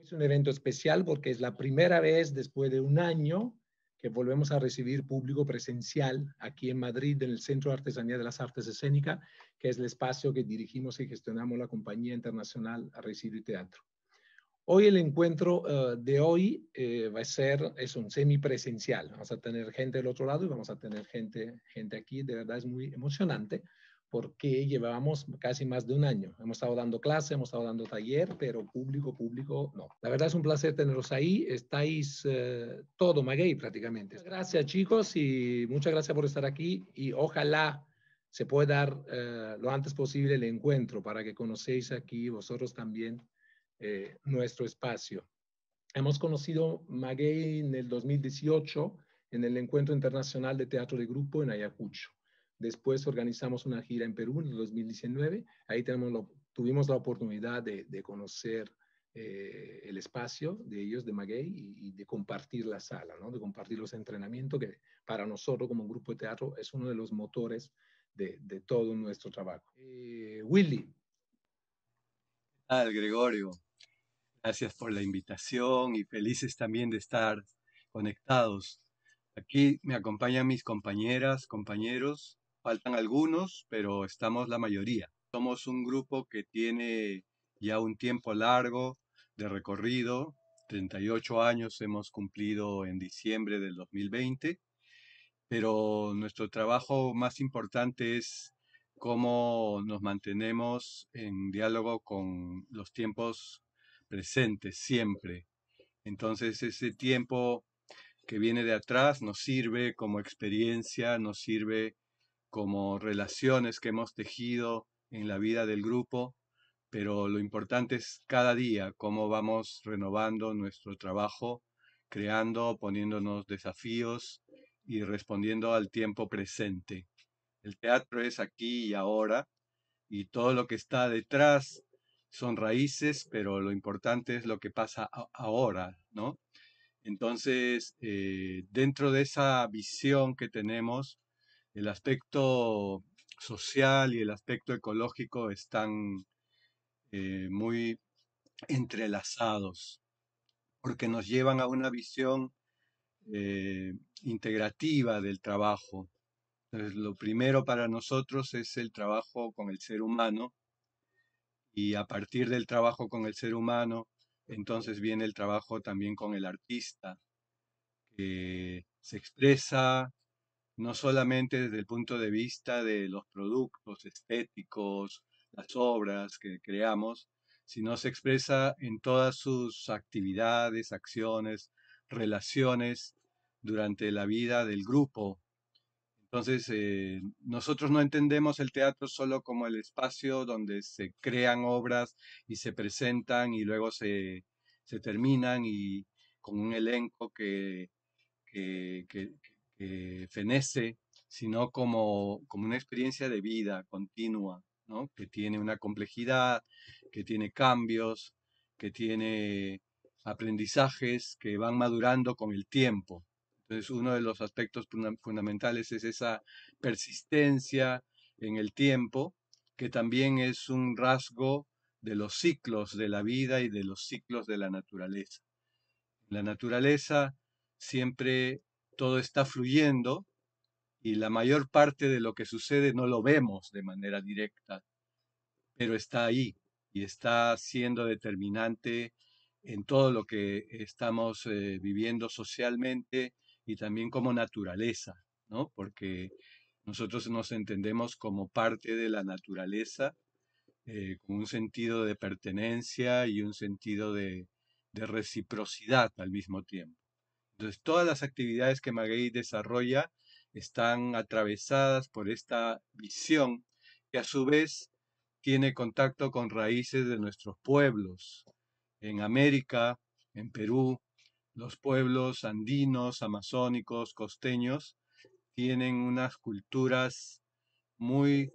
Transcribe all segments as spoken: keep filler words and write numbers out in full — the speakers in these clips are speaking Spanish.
Es un evento especial porque es la primera vez después de un año que volvemos a recibir público presencial aquí en Madrid, en el Centro de Artesanía de las Artes Escénicas, que es el espacio que dirigimos y gestionamos la Compañía Internacional Residuo y Teatro. Hoy el encuentro uh, de hoy eh, va a ser, es un semipresencial. Vamos a tener gente del otro lado y vamos a tener gente, gente aquí. De verdad es muy emocionante porque llevábamos casi más de un año. Hemos estado dando clase, hemos estado dando taller, pero público, público, no. La verdad es un placer tenerlos ahí. Estáis uh, todo maguey prácticamente. Muchas gracias, chicos, y muchas gracias por estar aquí. Y ojalá se pueda dar uh, lo antes posible el encuentro para que conocéis aquí vosotros también eh, nuestro espacio. Hemos conocido Maguey en el dos mil dieciocho en el Encuentro Internacional de Teatro de Grupo en Ayacucho. Después organizamos una gira en Perú en el dos mil diecinueve. Ahí tenemos lo, tuvimos la oportunidad de, de conocer eh, el espacio de ellos, de Maguey, y, y de compartir la sala, ¿no? De compartir los entrenamientos, que para nosotros como grupo de teatro es uno de los motores de, de todo nuestro trabajo. Eh, Willy. Al Gregorio, gracias por la invitación y felices también de estar conectados. Aquí me acompañan mis compañeras, compañeros, faltan algunos, pero estamos la mayoría. Somos un grupo que tiene ya un tiempo largo de recorrido, treinta y ocho años hemos cumplido en diciembre del dos mil veinte, pero nuestro trabajo más importante es cómo nos mantenemos en diálogo con los tiempos presentes siempre. Entonces ese tiempo que viene de atrás nos sirve como experiencia, nos sirve como relaciones que hemos tejido en la vida del grupo, pero lo importante es cada día cómo vamos renovando nuestro trabajo, creando, poniéndonos desafíos y respondiendo al tiempo presente. El teatro es aquí y ahora, y todo lo que está detrás son raíces, pero lo importante es lo que pasa ahora, ¿no? Entonces, eh, dentro de esa visión que tenemos, el aspecto social y el aspecto ecológico están eh, muy entrelazados, porque nos llevan a una visión eh, integrativa del trabajo. Entonces, lo primero para nosotros es el trabajo con el ser humano, y a partir del trabajo con el ser humano, entonces viene el trabajo también con el artista, que se expresa no solamente desde el punto de vista de los productos estéticos, las obras que creamos, sino se expresa en todas sus actividades, acciones, relaciones durante la vida del grupo. Entonces, eh, nosotros no entendemos el teatro solo como el espacio donde se crean obras y se presentan y luego se, se terminan y con un elenco que, que, que, que fenece, sino como, como una experiencia de vida continua, ¿no? Que tiene una complejidad, que tiene cambios, que tiene aprendizajes que van madurando con el tiempo. Entonces, uno de los aspectos fundamentales es esa persistencia en el tiempo, que también es un rasgo de los ciclos de la vida y de los ciclos de la naturaleza. La naturaleza siempre todo está fluyendo y la mayor parte de lo que sucede no lo vemos de manera directa, pero está ahí y está siendo determinante en todo lo que estamos eh, viviendo socialmente y también como naturaleza, ¿no? Porque nosotros nos entendemos como parte de la naturaleza, eh, con un sentido de pertenencia y un sentido de, de reciprocidad al mismo tiempo. Entonces, todas las actividades que Maguey desarrolla están atravesadas por esta visión que a su vez tiene contacto con raíces de nuestros pueblos. En América, en Perú, los pueblos andinos, amazónicos, costeños, tienen unas culturas muy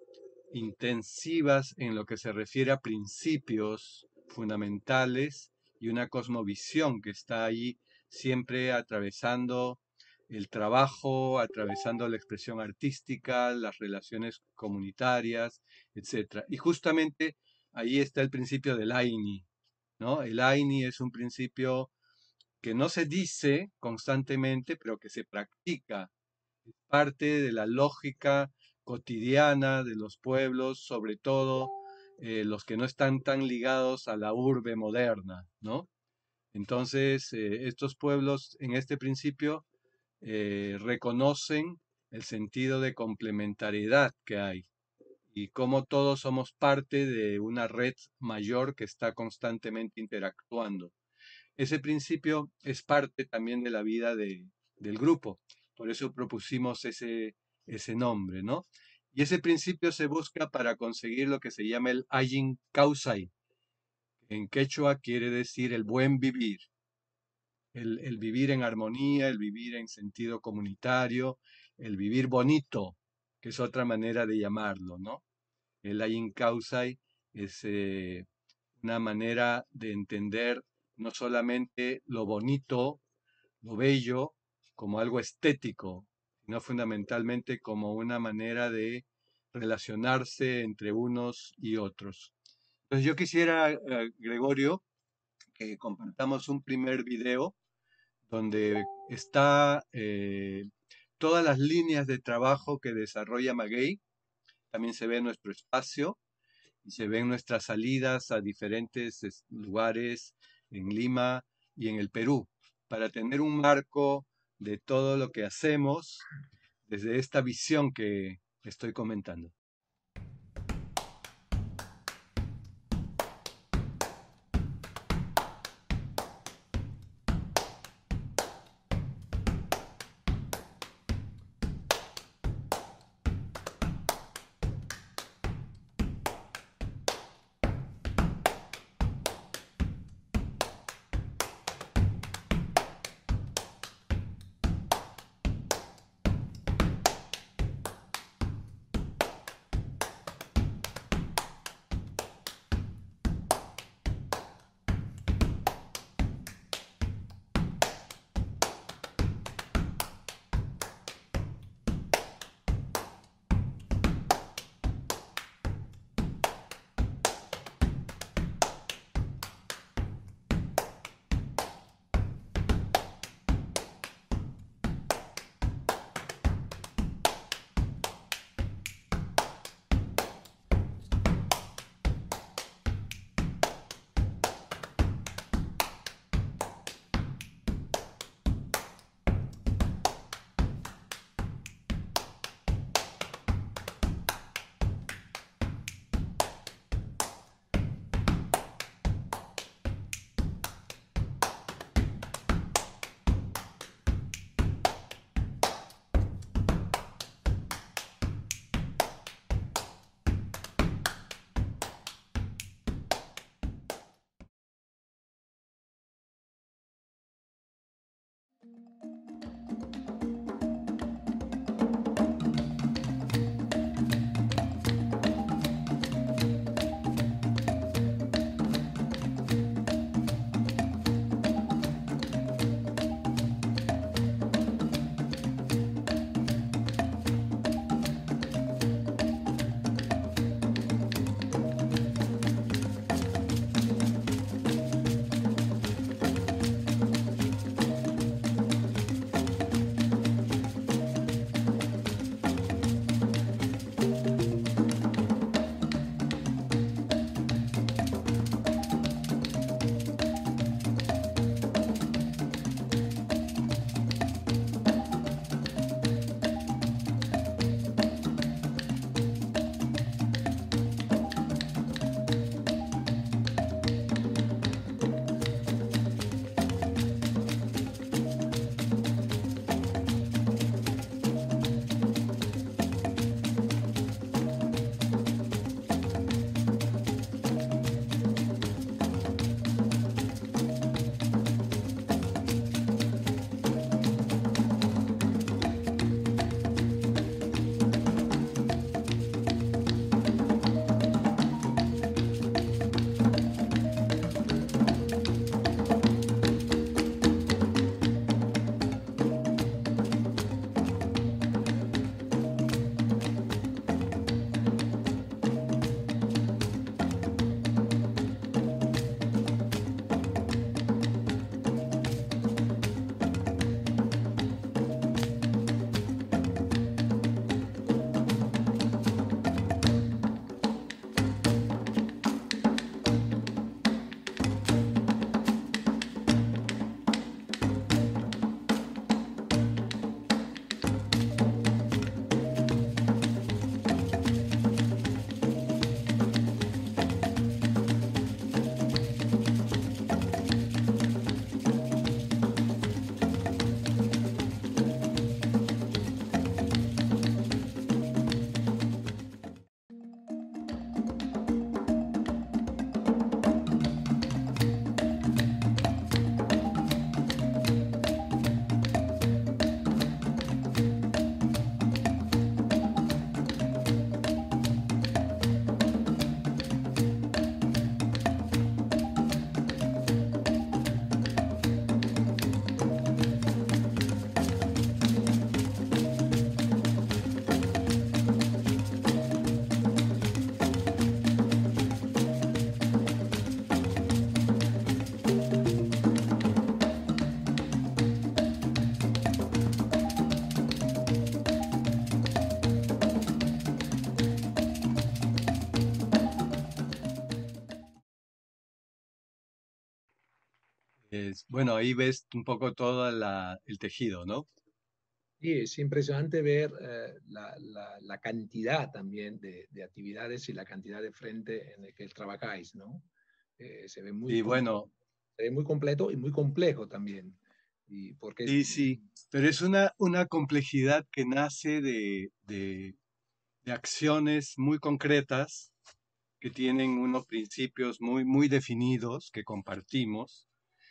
intensivas en lo que se refiere a principios fundamentales y una cosmovisión que está ahí siempre atravesando el trabajo, atravesando la expresión artística, las relaciones comunitarias, etcétera. Y justamente ahí está el principio del Aini, ¿no? El Aini es un principio que no se dice constantemente, pero que se practica. Es parte de la lógica cotidiana de los pueblos, sobre todo eh, los que no están tan ligados a la urbe moderna, ¿no? Entonces, eh, estos pueblos en este principio eh, reconocen el sentido de complementariedad que hay y cómo todos somos parte de una red mayor que está constantemente interactuando. Ese principio es parte también de la vida de, del grupo, por eso propusimos ese, ese nombre, ¿no? Y ese principio se busca para conseguir lo que se llama el Ayin Kausai. En quechua quiere decir el buen vivir, el, el vivir en armonía, el vivir en sentido comunitario, el vivir bonito, que es otra manera de llamarlo, ¿no? El Ayin Kausai es eh, una manera de entender no solamente lo bonito, lo bello, como algo estético, sino fundamentalmente como una manera de relacionarse entre unos y otros. Entonces yo quisiera, eh, Gregorio, que compartamos un primer video donde está eh, todas las líneas de trabajo que desarrolla Maguey. También se ve nuestro espacio y se ven nuestras salidas a diferentes lugares en Lima y en el Perú, para tener un marco de todo lo que hacemos desde esta visión que estoy comentando. Es, bueno, ahí ves un poco todo la, el tejido, ¿no? Y es impresionante ver eh, la, la, la, cantidad también de, de, actividades y la cantidad de frente en el que trabajáis, ¿no? Eh, se ve muy, Y bueno, se ve muy completo y muy complejo también. Y porque es, sí, sí, pero es una, una complejidad que nace de, de, de acciones muy concretas que tienen unos principios muy, muy definidos que compartimos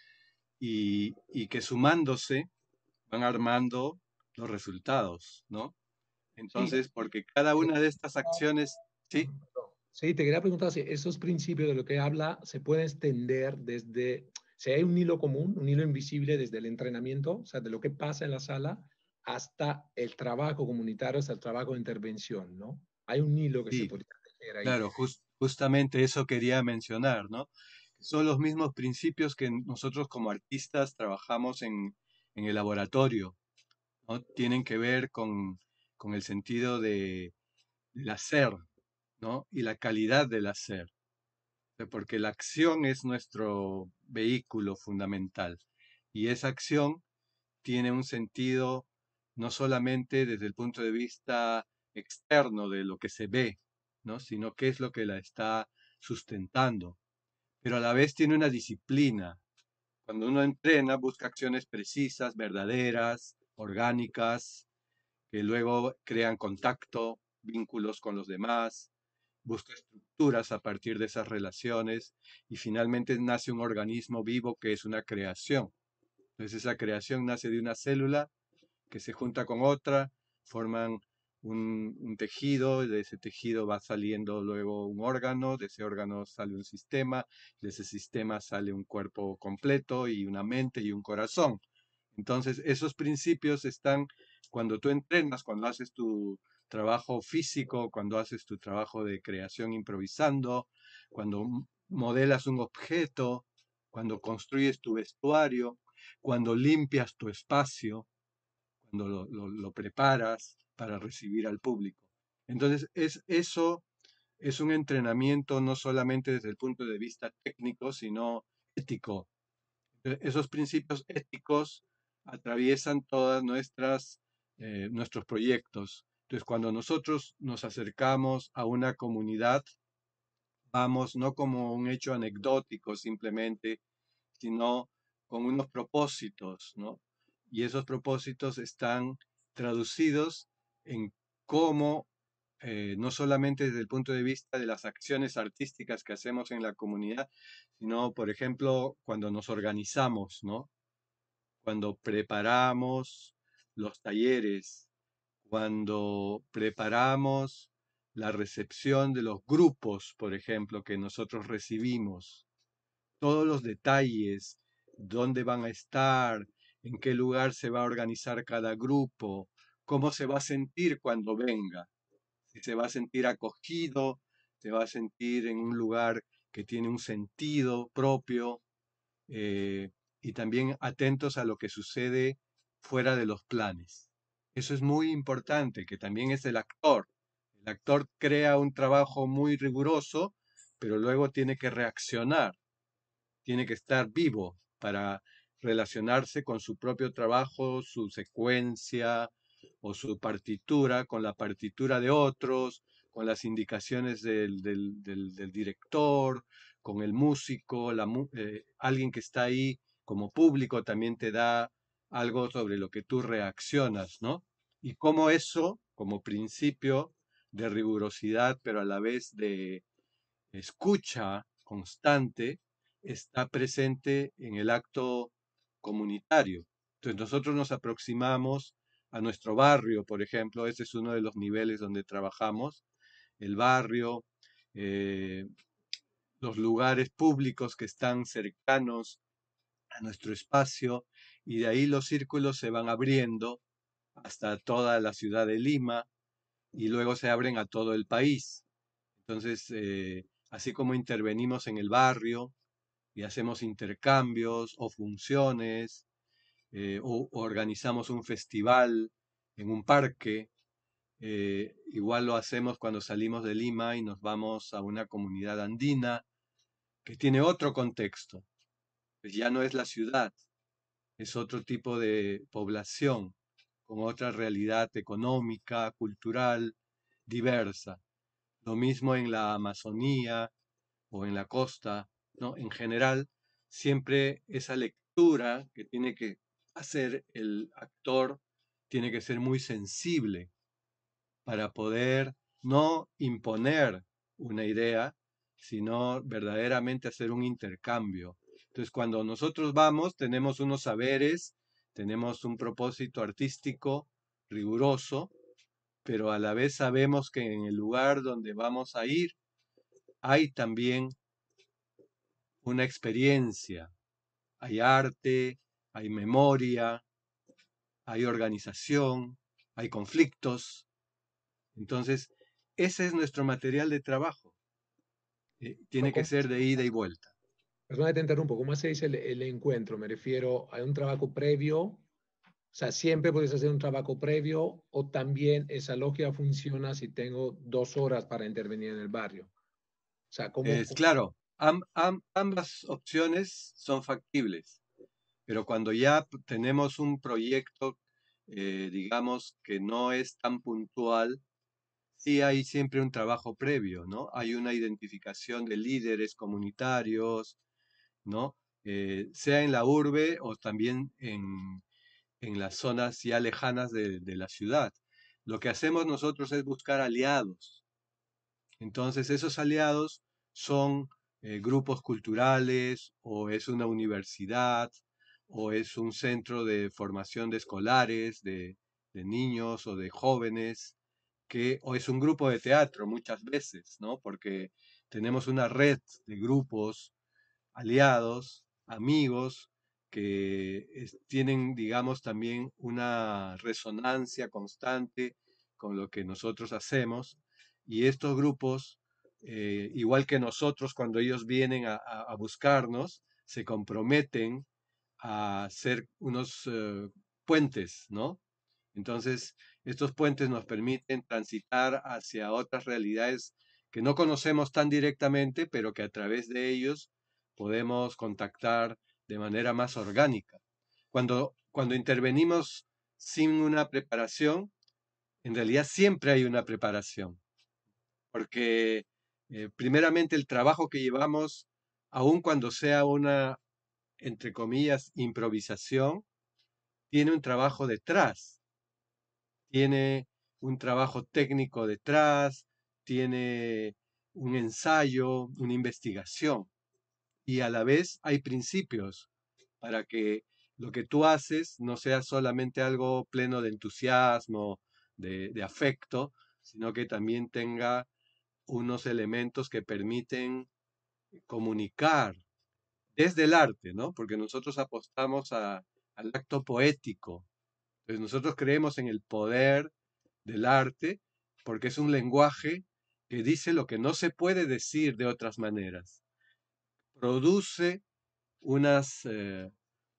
y, y que sumándose van armando los resultados, ¿no? sí, Entonces, porque cada una de estas acciones, sí, sí, te quería preguntar si esos principios de lo que habla se pueden extender desde, si hay un hilo común, un hilo invisible desde el entrenamiento, o sea, de lo que pasa en la sala, hasta el trabajo comunitario, hasta el trabajo de intervención, ¿no? Hay un hilo que se sí, podría tejer ahí. claro, jus- justamente eso quería mencionar, ¿no? Son los mismos principios que nosotros como artistas trabajamos en, en el laboratorio, ¿no? Tienen que ver con, con el sentido de, del hacer, ¿no? Y la calidad del hacer, eh, porque la acción es nuestro vehículo fundamental y esa acción tiene un sentido no solamente desde el punto de vista externo de lo que se ve, ¿no? Sino qué es lo que la está sustentando, pero a la vez tiene una disciplina. Cuando uno entrena, busca acciones precisas, verdaderas, orgánicas, que luego crean contacto, vínculos con los demás, busca estructuras a partir de esas relaciones y finalmente nace un organismo vivo que es una creación. Entonces esa creación nace de una célula que se junta con otra, forman un, un tejido, y de ese tejido va saliendo luego un órgano, de ese órgano sale un sistema, de ese sistema sale un cuerpo completo y una mente y un corazón. Entonces, esos principios están cuando tú entrenas, cuando haces tu trabajo físico, cuando haces tu trabajo de creación improvisando, cuando modelas un objeto, cuando construyes tu vestuario, cuando limpias tu espacio, cuando lo, lo, lo preparas para recibir al público. Entonces, es, eso es un entrenamiento no solamente desde el punto de vista técnico, sino ético. E- Esos principios éticos atraviesan todas nuestras eh, nuestros proyectos. Entonces, cuando nosotros nos acercamos a una comunidad, vamos no como un hecho anecdótico simplemente, sino con unos propósitos, ¿no? Y esos propósitos están traducidos en cómo, eh, no solamente desde el punto de vista de las acciones artísticas que hacemos en la comunidad, sino, por ejemplo, cuando nos organizamos, ¿no? Cuando preparamos los talleres, cuando preparamos la recepción de los grupos, por ejemplo, que nosotros recibimos, todos los detalles, dónde van a estar, en qué lugar se va a organizar cada grupo, cómo se va a sentir cuando venga, si se va a sentir acogido, se va a sentir en un lugar que tiene un sentido propio, eh, y también atentos a lo que sucede fuera de los planes. Eso es muy importante, que también es el actor. El actor crea un trabajo muy riguroso, pero luego tiene que reaccionar, tiene que estar vivo para relacionarse con su propio trabajo, su secuencia o su partitura, con la partitura de otros, con las indicaciones del, del, del, del director, con el músico, la, eh, alguien que está ahí como público también te da algo sobre lo que tú reaccionas, ¿no? Y cómo eso, como principio de rigurosidad, pero a la vez de escucha constante, está presente en el acto comunitario. Entonces nosotros nos aproximamos a nuestro barrio, por ejemplo, ese es uno de los niveles donde trabajamos, el barrio, eh, los lugares públicos que están cercanos a nuestro espacio, y de ahí los círculos se van abriendo hasta toda la ciudad de Lima y luego se abren a todo el país. Entonces, eh, así como intervenimos en el barrio y hacemos intercambios o funciones, eh, o, o organizamos un festival en un parque, eh, igual lo hacemos cuando salimos de Lima y nos vamos a una comunidad andina que tiene otro contexto, pues ya no es la ciudad, es otro tipo de población, con otra realidad económica, cultural, diversa. Lo mismo en la Amazonía o en la costa, ¿no? En general, siempre esa lectura que tiene que hacer el actor tiene que ser muy sensible para poder no imponer una idea, sino verdaderamente hacer un intercambio. Entonces, cuando nosotros vamos, tenemos unos saberes, tenemos un propósito artístico riguroso, pero a la vez sabemos que en el lugar donde vamos a ir hay también una experiencia, hay arte, hay memoria, hay organización, hay conflictos. Entonces, ese es nuestro material de trabajo. Eh, Pero tiene que ¿cómo- ser de ida y vuelta. Perdona que te interrumpo, ¿cómo hacéis el, el encuentro? Me refiero a un trabajo previo, o sea, siempre puedes hacer un trabajo previo o también esa lógica funciona si tengo dos horas para intervenir en el barrio. O sea, ¿cómo? Es claro, am- am- ambas opciones son factibles, pero cuando ya p- tenemos un proyecto, eh, digamos, que no es tan puntual, sí hay siempre un trabajo previo, ¿no? Hay una identificación de líderes comunitarios, ¿no? Eh, sea en la urbe o también en, en las zonas ya lejanas de, de la ciudad. Lo que hacemos nosotros es buscar aliados. Entonces, esos aliados son eh, grupos culturales o es una universidad o es un centro de formación de escolares, de, de niños o de jóvenes, que, o es un grupo de teatro muchas veces, ¿no? Porque tenemos una red de grupos aliados, amigos, que es- tienen, digamos, también una resonancia constante con lo que nosotros hacemos. Y estos grupos, eh, igual que nosotros, cuando ellos vienen a, a- a buscarnos, se comprometen a ser unos eh, puentes, ¿no? Entonces, estos puentes nos permiten transitar hacia otras realidades que no conocemos tan directamente, pero que a través de ellos podemos contactar de manera más orgánica. Cuando, cuando intervenimos sin una preparación, en realidad siempre hay una preparación, porque eh, primeramente el trabajo que llevamos, aun cuando sea una, entre comillas, improvisación, tiene un trabajo detrás, tiene un trabajo técnico detrás, tiene un ensayo, una investigación y a la vez hay principios para que lo que tú haces no sea solamente algo pleno de entusiasmo, de, de afecto, sino que también tenga unos elementos que permiten comunicar desde el arte, ¿no? Porque nosotros apostamos a- al acto poético. Entonces nosotros creemos en el poder del arte porque es un lenguaje que dice lo que no se puede decir de otras maneras. Produce unas eh,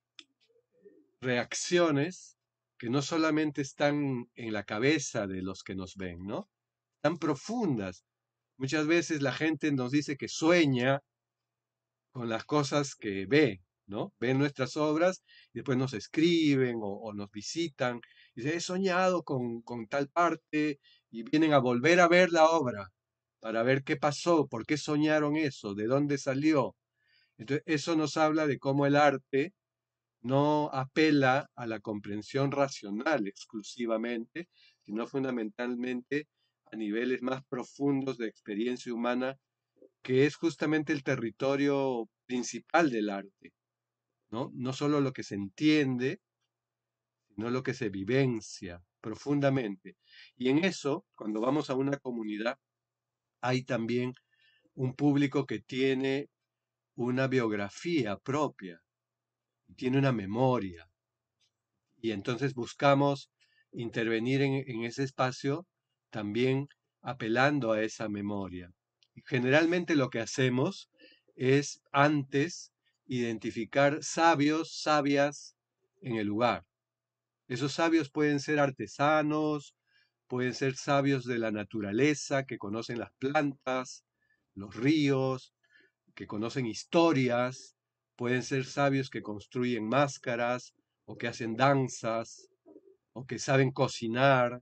reacciones que no solamente están en la cabeza de los que nos ven, ¿no? Tan profundas. Muchas veces la gente nos dice que sueña con las cosas que ve, ¿no? Ven nuestras obras y después nos escriben o, o nos visitan y dicen, he soñado con, con tal parte y vienen a volver a ver la obra para ver qué pasó, por qué soñaron eso, de dónde salió. Entonces, eso nos habla de cómo el arte no apela a la comprensión racional exclusivamente, sino fundamentalmente a niveles más profundos de experiencia humana, que es justamente el territorio principal del arte, ¿no? No solo lo que se entiende, sino lo que se vivencia profundamente. Y en eso, cuando vamos a una comunidad, hay también un público que tiene una biografía propia, tiene una memoria, y entonces buscamos intervenir en, en ese espacio también apelando a esa memoria. Y generalmente lo que hacemos es antes identificar sabios, sabias en el lugar. Esos sabios pueden ser artesanos, pueden ser sabios de la naturaleza que conocen las plantas, los ríos, que conocen historias, pueden ser sabios que construyen máscaras, o que hacen danzas, o que saben cocinar,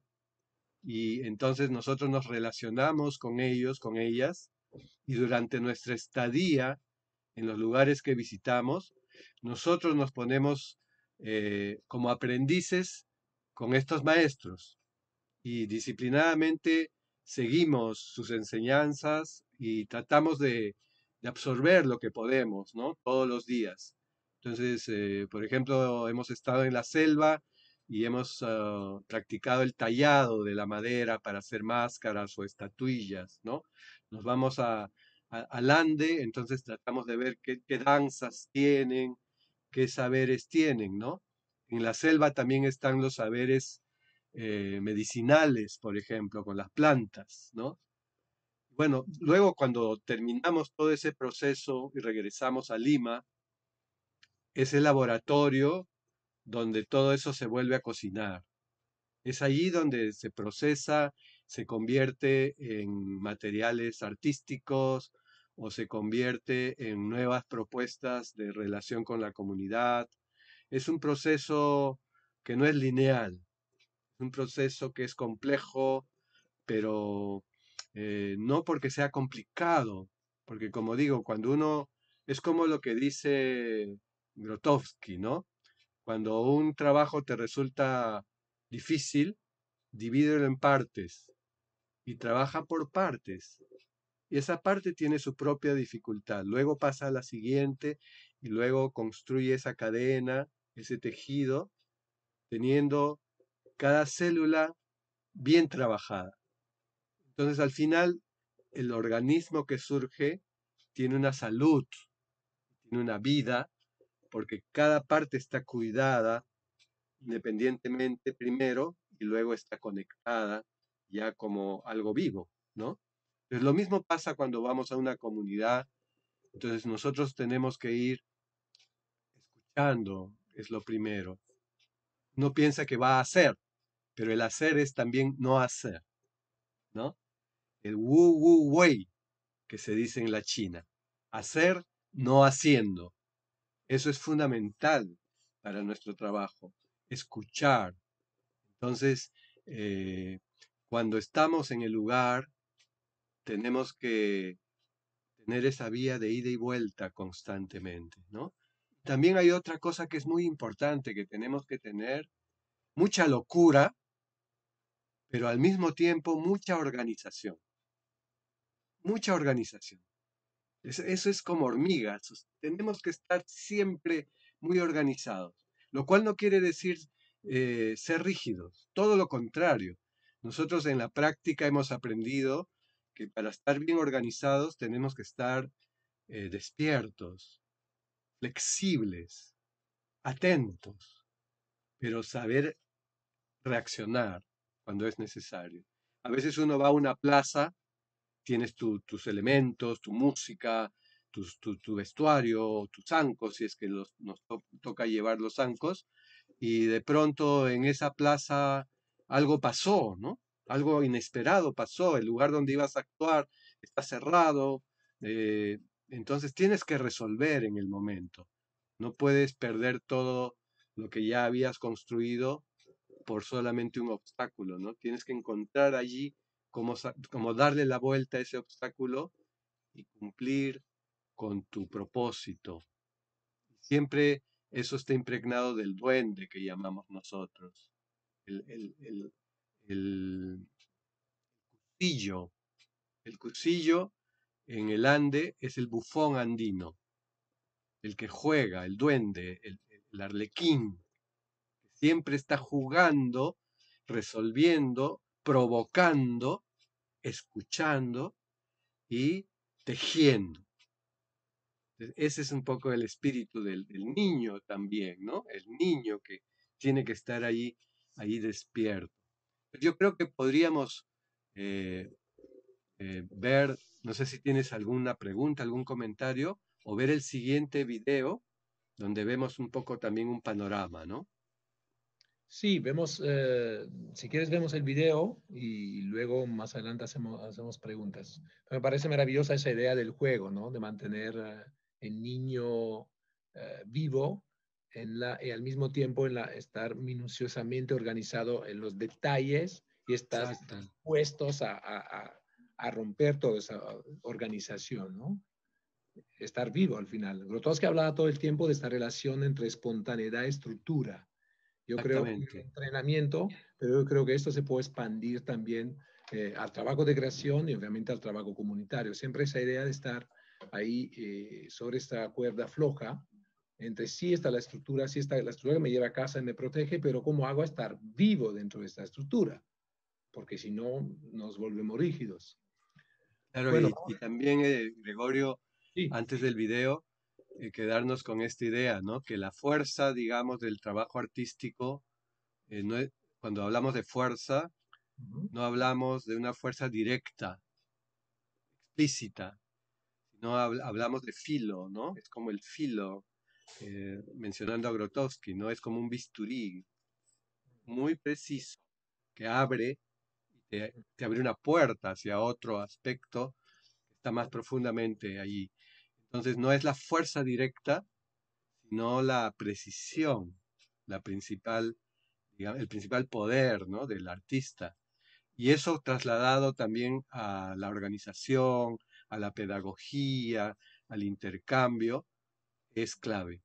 y entonces nosotros nos relacionamos con ellos, con ellas, y durante nuestra estadía en los lugares que visitamos, nosotros nos ponemos eh, como aprendices con estos maestros y disciplinadamente seguimos sus enseñanzas y tratamos de, de absorber lo que podemos, ¿no? Todos los días. Entonces, eh, por ejemplo, hemos estado en la selva y hemos ah, practicado el tallado de la madera para hacer máscaras o estatuillas, ¿no? Nos vamos a, a- al Ande, entonces tratamos de ver qué, qué danzas tienen, qué saberes tienen, ¿no? En la selva también están los saberes eh, medicinales, por ejemplo, con las plantas, ¿no? Bueno, luego cuando terminamos todo ese proceso y regresamos a Lima, es el laboratorio donde todo eso se vuelve a cocinar. Es allí donde se procesa, se convierte en materiales artísticos o se convierte en nuevas propuestas de relación con la comunidad. Es un proceso que no es lineal, es un proceso que es complejo, pero eh, no porque sea complicado, porque como digo, cuando uno, es como lo que dice Grotowski, ¿no? Cuando un trabajo te resulta difícil, divídelo en partes y trabaja por partes. Y esa parte tiene su propia dificultad. Luego pasa a la siguiente y luego construye esa cadena, ese tejido, teniendo cada célula bien trabajada. Entonces, al final, el organismo que surge tiene una salud, tiene una vida, porque cada parte está cuidada independientemente primero y luego está conectada ya como algo vivo, ¿no? Pues lo mismo pasa cuando vamos a una comunidad, entonces nosotros tenemos que ir escuchando, es lo primero. Uno piensa que va a hacer, pero el hacer es también no hacer, ¿no? El wu wu wei, que se dice en la China. Hacer no haciendo. Eso es fundamental para nuestro trabajo. Escuchar. Entonces, eh, cuando estamos en el lugar, tenemos que tener esa vía de ida y vuelta constantemente, ¿no? También hay otra cosa que es muy importante, que tenemos que tener mucha locura, pero al mismo tiempo mucha organización. Mucha organización. Es- Eso es como hormigas. os- Tenemos que estar siempre muy organizados, lo cual no quiere decir eh, ser rígidos, todo lo contrario. Nosotros en la práctica hemos aprendido que para estar bien organizados tenemos que estar eh, despiertos, flexibles, atentos, pero saber reaccionar cuando es necesario. A veces uno va a una plaza, tienes tu- tus elementos, tu música, tus- tu, tu vestuario, tus zancos, si es que los- nos to- toca llevar los zancos, y de pronto en esa plaza algo pasó, ¿no? Algo inesperado pasó, el lugar donde ibas a actuar está cerrado, eh, entonces tienes que resolver en el momento. No puedes perder todo lo que ya habías construido por solamente un obstáculo, ¿no? Tienes que encontrar allí cómo, sa- cómo darle la vuelta a ese obstáculo y cumplir con tu propósito. Siempre eso está impregnado del duende que llamamos nosotros. El, el, el, el cusillo. El cusillo en el Ande es el bufón andino, el que juega, el duende, el, el arlequín, que siempre está jugando, resolviendo, provocando, escuchando y tejiendo. Ese es un poco el espíritu del, del niño también, ¿no? El niño que tiene que estar ahí, ahí despierto. Yo creo que podríamos eh, eh, ver, no sé si tienes alguna pregunta, algún comentario, o ver el siguiente video donde vemos un poco también un panorama, ¿no? Sí, vemos, eh, si quieres vemos el video y luego más adelante hacemos, hacemos preguntas. Me parece maravillosa esa idea del juego, ¿no? De mantener eh, el niño uh, vivo en la, y al mismo tiempo en la, estar minuciosamente organizado en los detalles y estar Exacto. dispuestos a, a, a romper toda esa organización, ¿no? Estar vivo al final. Grotowski hablaba todo el tiempo de esta relación entre espontaneidad y estructura. Yo creo que el Exactamente. entrenamiento, pero yo creo que esto se puede expandir también eh, al trabajo de creación y obviamente al trabajo comunitario. Siempre esa idea de estar ahí eh, sobre esta cuerda floja, entre sí está la estructura, sí está la estructura que me lleva a casa y me protege, pero ¿cómo hago a estar vivo dentro de esta estructura? Porque si no, nos volvemos rígidos. Claro, Bueno, y, y también, eh, Gregorio, sí. antes del video, eh, quedarnos con esta idea, ¿no? Que la fuerza, digamos, del trabajo artístico, eh, no es- cuando hablamos de fuerza, Uh -huh. no hablamos de una fuerza directa, explícita, sino habl- hablamos de filo, ¿no? Es como el filo, eh, mencionando a Grotowski, ¿no? Es como un bisturí muy preciso que abre, te, te abre una puerta hacia otro aspecto que está más profundamente allí. Entonces no es la fuerza directa, sino la precisión, la principal, digamos, el principal poder, ¿no? Del artista. Y eso trasladado también a la organización, a la pedagogía, al intercambio, es clave.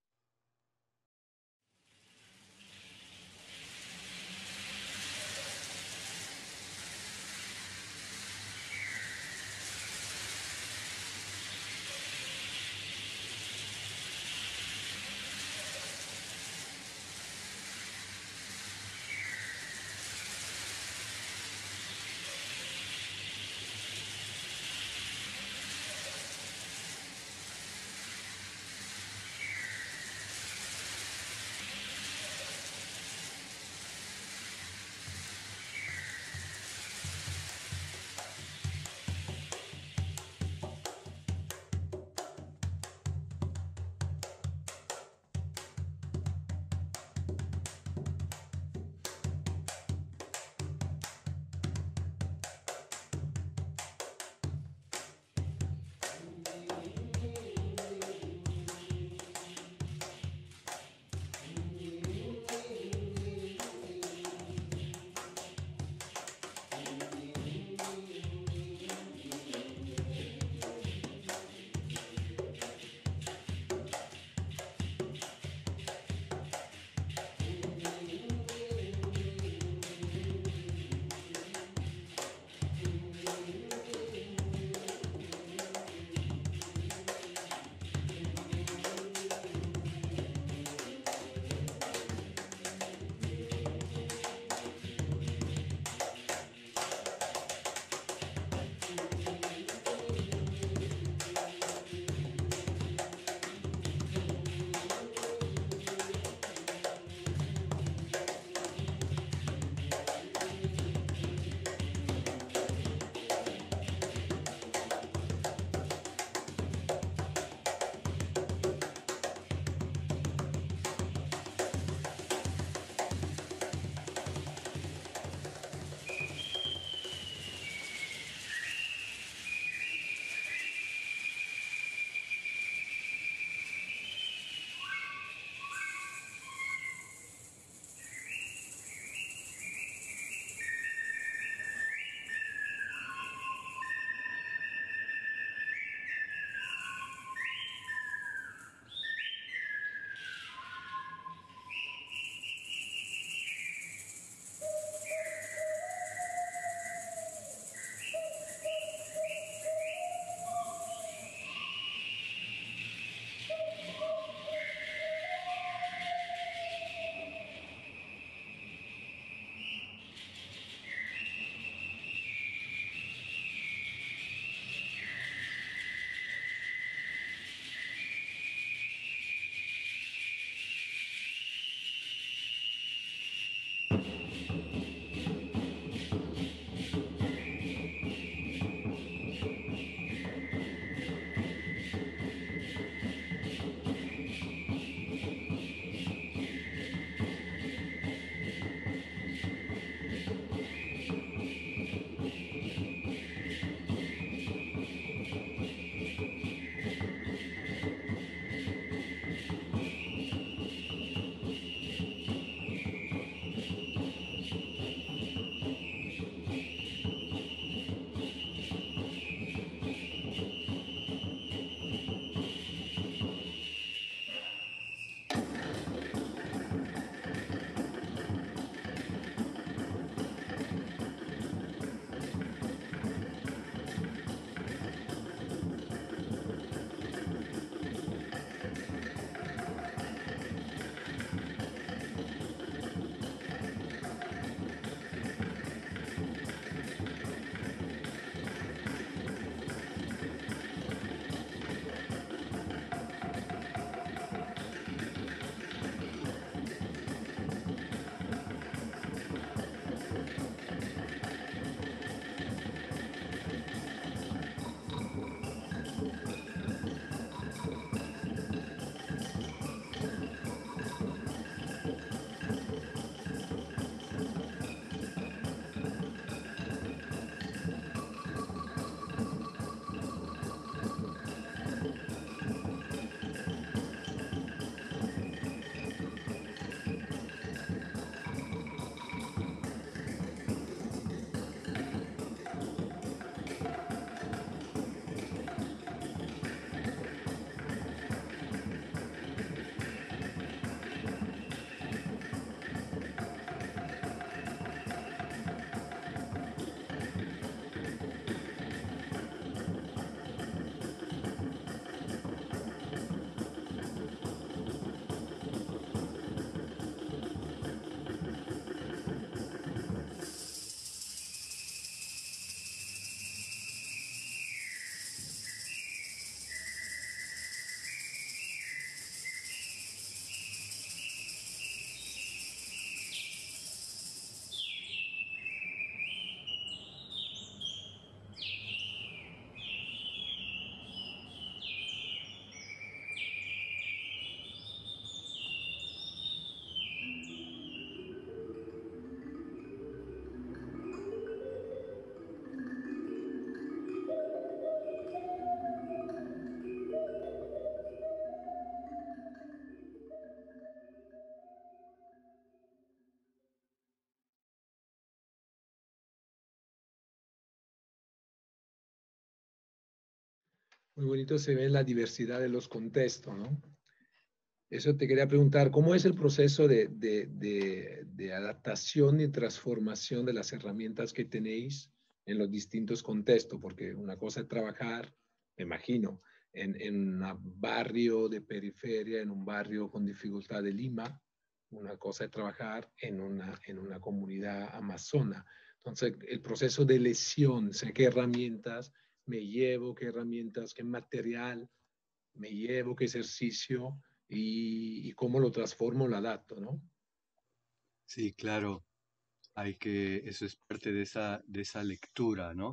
Muy bonito se ve la diversidad de los contextos, ¿no? Eso te quería preguntar, ¿cómo es el proceso de, de, de, de adaptación y transformación de las herramientas que tenéis en los distintos contextos? Porque una cosa es trabajar, me imagino, en, en un barrio de periferia, en un barrio con dificultad de Lima. Una cosa es trabajar en una, en una comunidad amazona. Entonces, el proceso de lesión, o sea, qué herramientas me llevo, qué herramientas, qué material me llevo, qué ejercicio y, y cómo lo transformo, lo adapto, ¿no? Sí, claro, hay que, eso es parte de esa, de esa lectura, ¿no?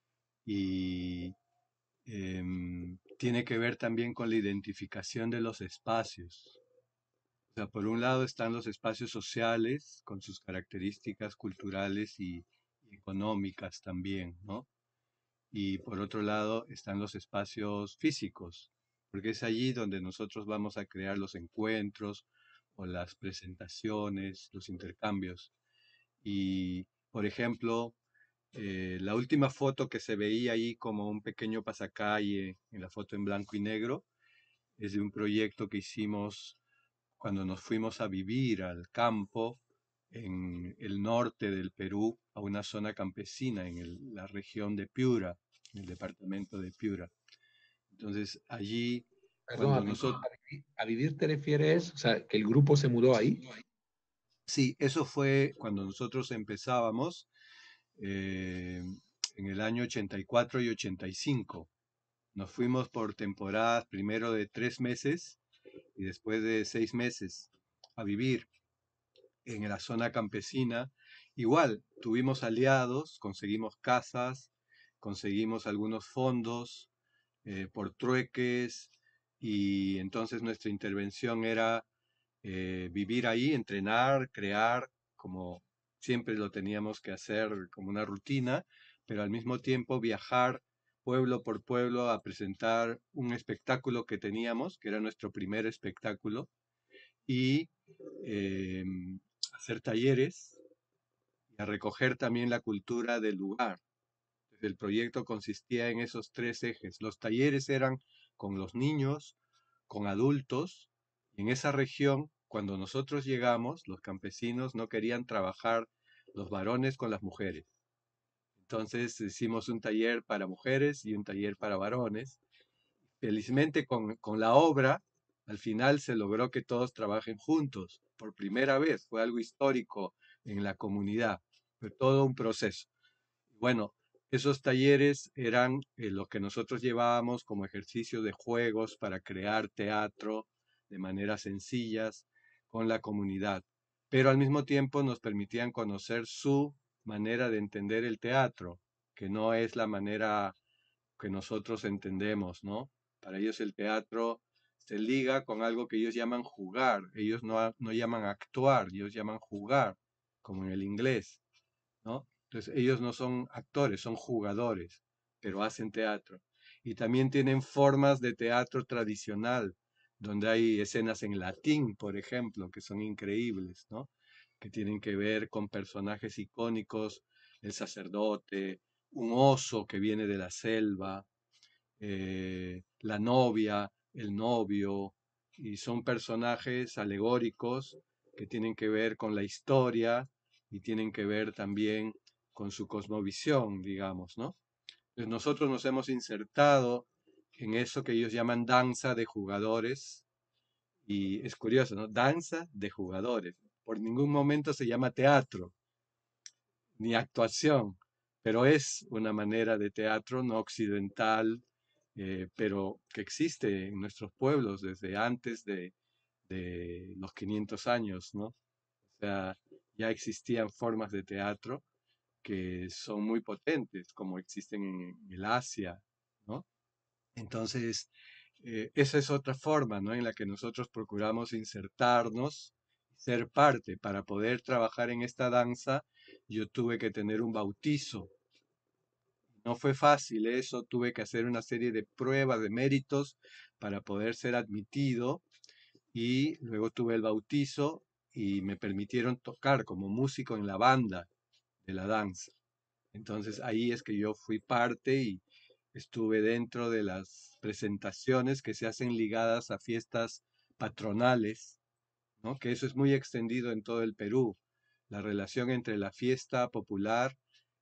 Y em, tiene que ver también con la identificación de los espacios. O sea, por un lado están los espacios sociales con sus características culturales y, y económicas también, ¿no? Y por otro lado están los espacios físicos, porque es allí donde nosotros vamos a crear los encuentros o las presentaciones, los intercambios. Y, por ejemplo, eh, la última foto que se veía ahí como un pequeño pasacalle, en la foto en blanco y negro, es de un proyecto que hicimos cuando nos fuimos a vivir al campo en el norte del Perú, a una zona campesina en el- la región de Piura, en el departamento de Piura. Entonces, allí, Perdón, a cuando vivir, nosotros, a vivir, a vivir te refieres, o sea, que el grupo se mudó ahí. sí, eso fue cuando nosotros empezábamos eh, en el año ochenta y cuatro y ochenta y cinco. Nos fuimos por temporadas, primero de tres meses y después de seis meses a vivir en la zona campesina. Igual, tuvimos aliados, conseguimos casas, conseguimos algunos fondos eh, por trueques y entonces nuestra intervención era eh, vivir ahí, entrenar, crear, como siempre lo teníamos que hacer como una rutina, pero al mismo tiempo viajar pueblo por pueblo a presentar un espectáculo que teníamos, que era nuestro primer espectáculo, y eh, hacer talleres y a recoger también la cultura del lugar. El proyecto consistía en esos tres ejes. Los talleres eran con los niños, con adultos, y en esa región, cuando nosotros llegamos, los campesinos no querían trabajar los varones con las mujeres. Entonces hicimos un taller para mujeres y un taller para varones. Felizmente con, con la obra, al final se logró que todos trabajen juntos. Por primera vez, fue algo histórico en la comunidad. Fue todo un proceso. Bueno, esos talleres eran eh, lo que nosotros llevábamos como ejercicio de juegos para crear teatro de maneras sencillas con la comunidad, pero al mismo tiempo nos permitían conocer su manera de entender el teatro, que no es la manera que nosotros entendemos, ¿no? Para ellos el teatro se liga con algo que ellos llaman jugar, ellos no, no llaman actuar, ellos llaman jugar, como en el inglés, ¿no? Entonces ellos no son actores, son jugadores, pero hacen teatro. Y también tienen formas de teatro tradicional, donde hay escenas en latín, por ejemplo, que son increíbles, ¿no? Que tienen que ver con personajes icónicos, el sacerdote, un oso que viene de la selva, eh, la novia, el novio, y son personajes alegóricos que tienen que ver con la historia y tienen que ver también con su cosmovisión, digamos, ¿no? Entonces nosotros nos hemos insertado en eso que ellos llaman danza de jugadores y es curioso, ¿no? Danza de jugadores. Por ningún momento se llama teatro ni actuación, pero es una manera de teatro no occidental, eh, pero que existe en nuestros pueblos desde antes de, de los quinientos años, ¿no? O sea, ya existían formas de teatro que son muy potentes, como existen en el Asia, ¿no? Entonces, eh, esa es otra forma, ¿no? En la que nosotros procuramos insertarnos, ser parte. Para poder trabajar en esta danza, yo tuve que tener un bautizo. No fue fácil eso, tuve que hacer una serie de pruebas, de méritos para poder ser admitido y luego tuve el bautizo y me permitieron tocar como músico en la banda de la danza. Entonces ahí es que yo fui parte y, estuve dentro de las presentaciones que se hacen ligadas a fiestas patronales, ¿no? Que eso es muy extendido en todo el Perú, la relación entre la fiesta popular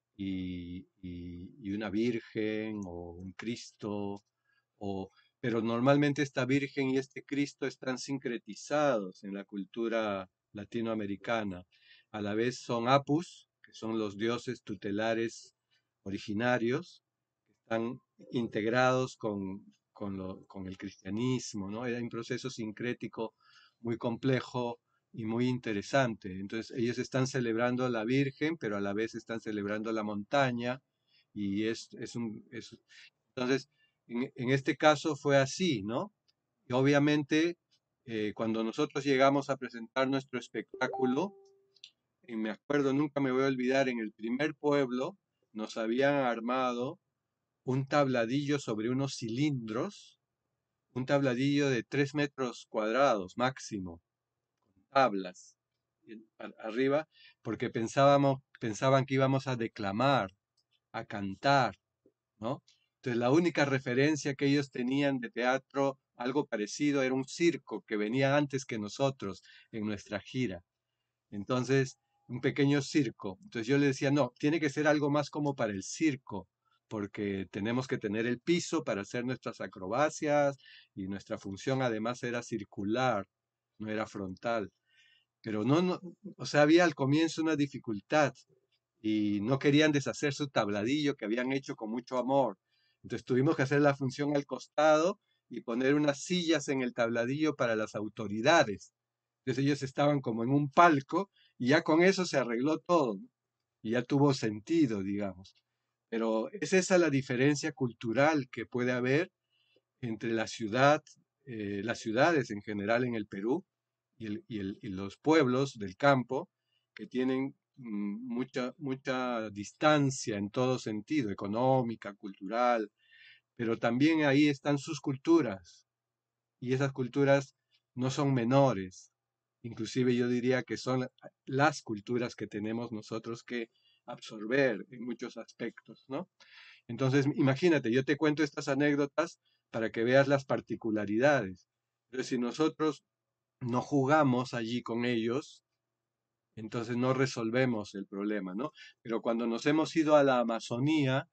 y, y- y una virgen o un Cristo, o, pero normalmente esta virgen y este Cristo están sincretizados en la cultura latinoamericana. A la vez son apus, que son los dioses tutelares originarios, que están integrados con, con, lo- con el cristianismo, ¿no? Era un proceso sincrético muy complejo y muy interesante. Entonces, ellos están celebrando a la Virgen, pero a la vez están celebrando la montaña, y es, es un... es- entonces, en, en este caso fue así, ¿no? Y obviamente, eh, cuando nosotros llegamos a presentar nuestro espectáculo, y me acuerdo, nunca me voy a olvidar, en el primer pueblo nos habían armado un tabladillo sobre unos cilindros, un tabladillo de tres metros cuadrados máximo, tablas en- a- arriba, porque pensábamos, pensaban que íbamos a declamar, a cantar, ¿no? Entonces la única referencia que ellos tenían de teatro, algo parecido, era un circo que venía antes que nosotros en nuestra gira. Entonces, un pequeño circo. Entonces yo le decía, no, tiene que ser algo más como para el circo, porque tenemos que tener el piso para hacer nuestras acrobacias, y nuestra función además era circular, no era frontal. Pero no, no, o sea, había al comienzo una dificultad y no querían deshacer su tabladillo que habían hecho con mucho amor. Entonces tuvimos que hacer la función al costado y poner unas sillas en el tabladillo para las autoridades. Entonces ellos estaban como en un palco y ya con eso se arregló todo, ¿no? Y ya tuvo sentido, digamos. Pero es esa la diferencia cultural que puede haber entre la ciudad, eh, las ciudades en general en el Perú, y, el- y el- y los pueblos del campo, que tienen mm, mucha, mucha distancia en todo sentido, económica, cultural, pero también ahí están sus culturas, y esas culturas no son menores. Inclusive yo diría que son las culturas que tenemos nosotros que absorber en muchos aspectos, ¿no? Entonces, imagínate, yo te cuento estas anécdotas para que veas las particularidades. Entonces, si nosotros no jugamos allí con ellos, entonces no resolvemos el problema, ¿no? Pero cuando nos hemos ido a la Amazonía,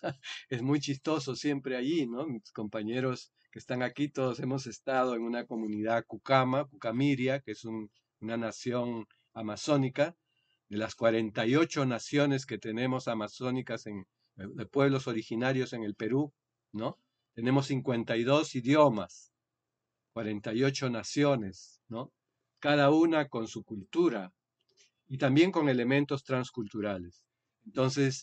es muy chistoso siempre allí, ¿no? Mis compañeros que están aquí, todos hemos estado en una comunidad Cucama, Cucamiria, que es un- una nación amazónica, de las cuarenta y ocho naciones que tenemos amazónicas en, eh, de pueblos originarios en el Perú, ¿no? Tenemos cincuenta y dos idiomas, cuarenta y ocho naciones, ¿no? Cada una con su cultura y también con elementos transculturales. Entonces,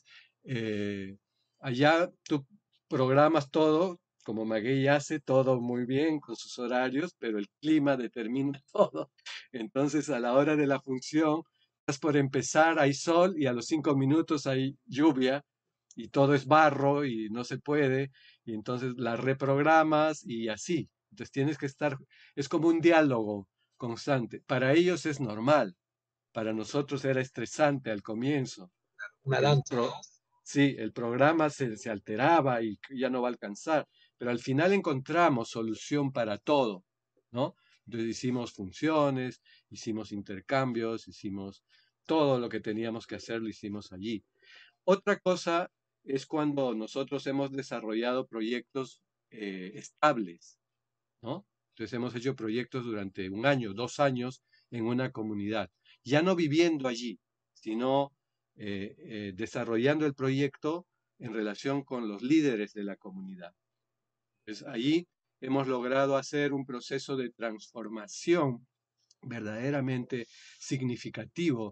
eh, allá tú programas todo, como Maguey hace, todo muy bien con sus horarios, pero el clima determina todo. Entonces, a la hora de la función, estás por empezar, hay sol y a los cinco minutos hay lluvia y todo es barro y no se puede, y entonces la reprogramas y así. Entonces tienes que estar, es como un diálogo constante. Para ellos es normal, para nosotros era estresante al comienzo, Una porque el, danza. pro- sí, el programa se, se alteraba y ya no va a alcanzar, pero al final encontramos solución para todo, ¿no? Entonces hicimos funciones, hicimos intercambios, hicimos todo lo que teníamos que hacer, lo hicimos allí. Otra cosa es cuando nosotros hemos desarrollado proyectos eh, estables, ¿no? Entonces hemos hecho proyectos durante un año, dos años en una comunidad, ya no viviendo allí, sino eh, eh, desarrollando el proyecto en relación con los líderes de la comunidad. Entonces allí hemos logrado hacer un proceso de transformación verdaderamente significativo,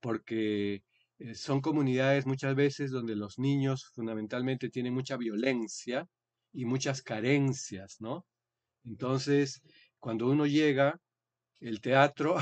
porque eh, son comunidades muchas veces donde los niños fundamentalmente tienen mucha violencia y muchas carencias, ¿no? Entonces, cuando uno llega, el teatro,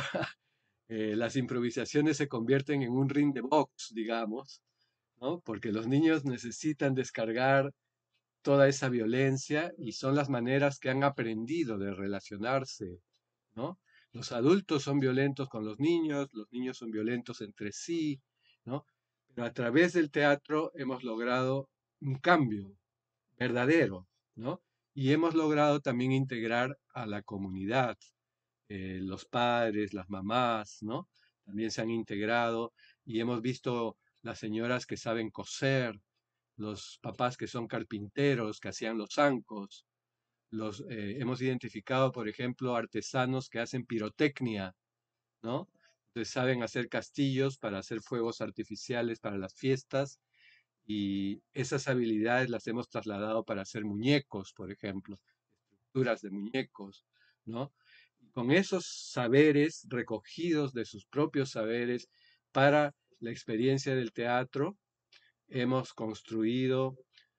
eh, las improvisaciones se convierten en un ring de box, digamos, ¿no? Porque los niños necesitan descargar toda esa violencia y son las maneras que han aprendido de relacionarse, ¿no? Los adultos son violentos con los niños, los niños son violentos entre sí, ¿no? Pero a través del teatro hemos logrado un cambio verdadero, ¿no? Y hemos logrado también integrar a la comunidad, eh, los padres, las mamás, ¿no? También se han integrado y hemos visto las señoras que saben coser, los papás que son carpinteros, que hacían los zancos, los, eh, hemos identificado, por ejemplo, artesanos que hacen pirotecnia, ¿no? Entonces saben hacer castillos para hacer fuegos artificiales para las fiestas y esas habilidades las hemos trasladado para hacer muñecos, por ejemplo, estructuras de muñecos, ¿no? Y con esos saberes recogidos de sus propios saberes para la experiencia del teatro, hemos construido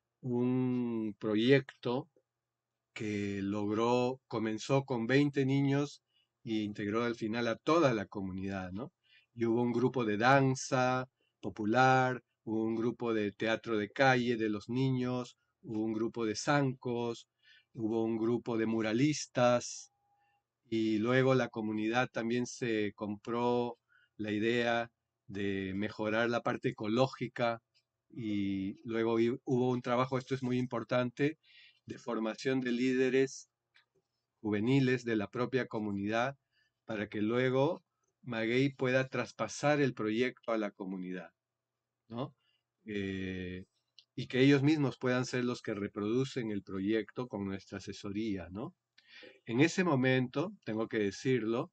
un proyecto que logró, comenzó con veinte niños e integró al final a toda la comunidad, ¿no? Y hubo un grupo de danza popular, hubo un grupo de teatro de calle de los niños, hubo un grupo de zancos, hubo un grupo de muralistas y luego la comunidad también se compró la idea de mejorar la parte ecológica y luego hu- hubo un trabajo, esto es muy importante, de formación de líderes juveniles de la propia comunidad para que luego Maguey pueda traspasar el proyecto a la comunidad, ¿no? Eh, y que ellos mismos puedan ser los que reproducen el proyecto con nuestra asesoría, ¿no? En ese momento, tengo que decirlo,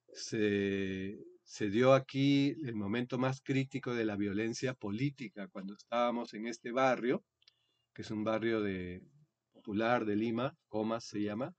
se, se dio aquí el momento más crítico de la violencia política cuando estábamos en este barrio, que es un barrio de, popular de Lima, Comas se llama,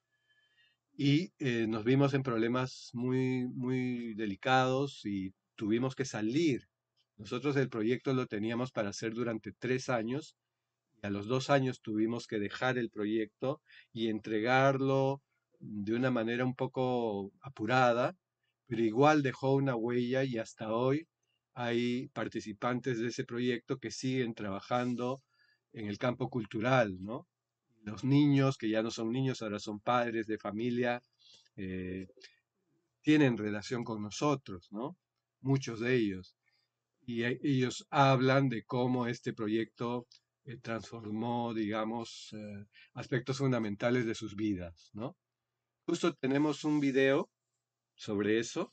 y eh, nos vimos en problemas muy, muy delicados y tuvimos que salir. Nosotros el proyecto lo teníamos para hacer durante tres años y a los dos años tuvimos que dejar el proyecto y entregarlo de una manera un poco apurada, pero igual dejó una huella y hasta hoy hay participantes de ese proyecto que siguen trabajando en el campo cultural, ¿no? Los niños, que ya no son niños, ahora son padres de familia, eh, tienen relación con nosotros, ¿no? Muchos de ellos. Y e- ellos hablan de cómo este proyecto eh, transformó, digamos, eh, aspectos fundamentales de sus vidas, ¿no? Justo tenemos un video sobre eso,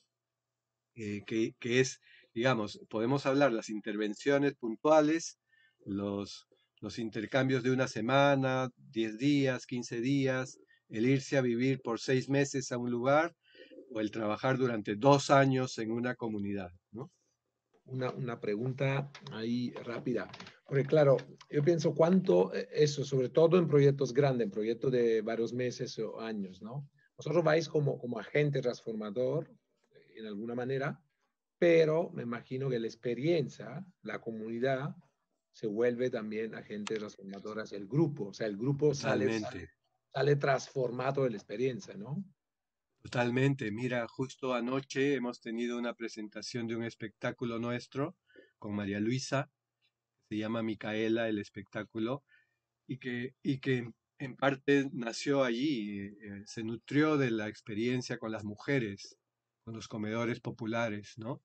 eh, que, que es, digamos, podemos hablar las intervenciones puntuales, los, los intercambios de una semana, diez días, quince días, el irse a vivir por seis meses a un lugar o el trabajar durante dos años en una comunidad, ¿no? Una, una pregunta ahí rápida, porque claro, yo pienso cuánto eh, eso, sobre todo en proyectos grandes, en proyectos de varios meses o años, ¿no? Vosotros vais como, como agente transformador, eh, en alguna manera, pero me imagino que la experiencia, la comunidad, se vuelve también agente transformador hacia el grupo, o sea, el grupo sale, Totalmente, sale transformado de la experiencia, ¿no? totalmente. Mira, justo anoche hemos tenido una presentación de un espectáculo nuestro con María Luisa, se llama Micaela el espectáculo, y que, y que en parte nació allí, eh, eh, se nutrió de la experiencia con las mujeres, con los comedores populares, ¿no?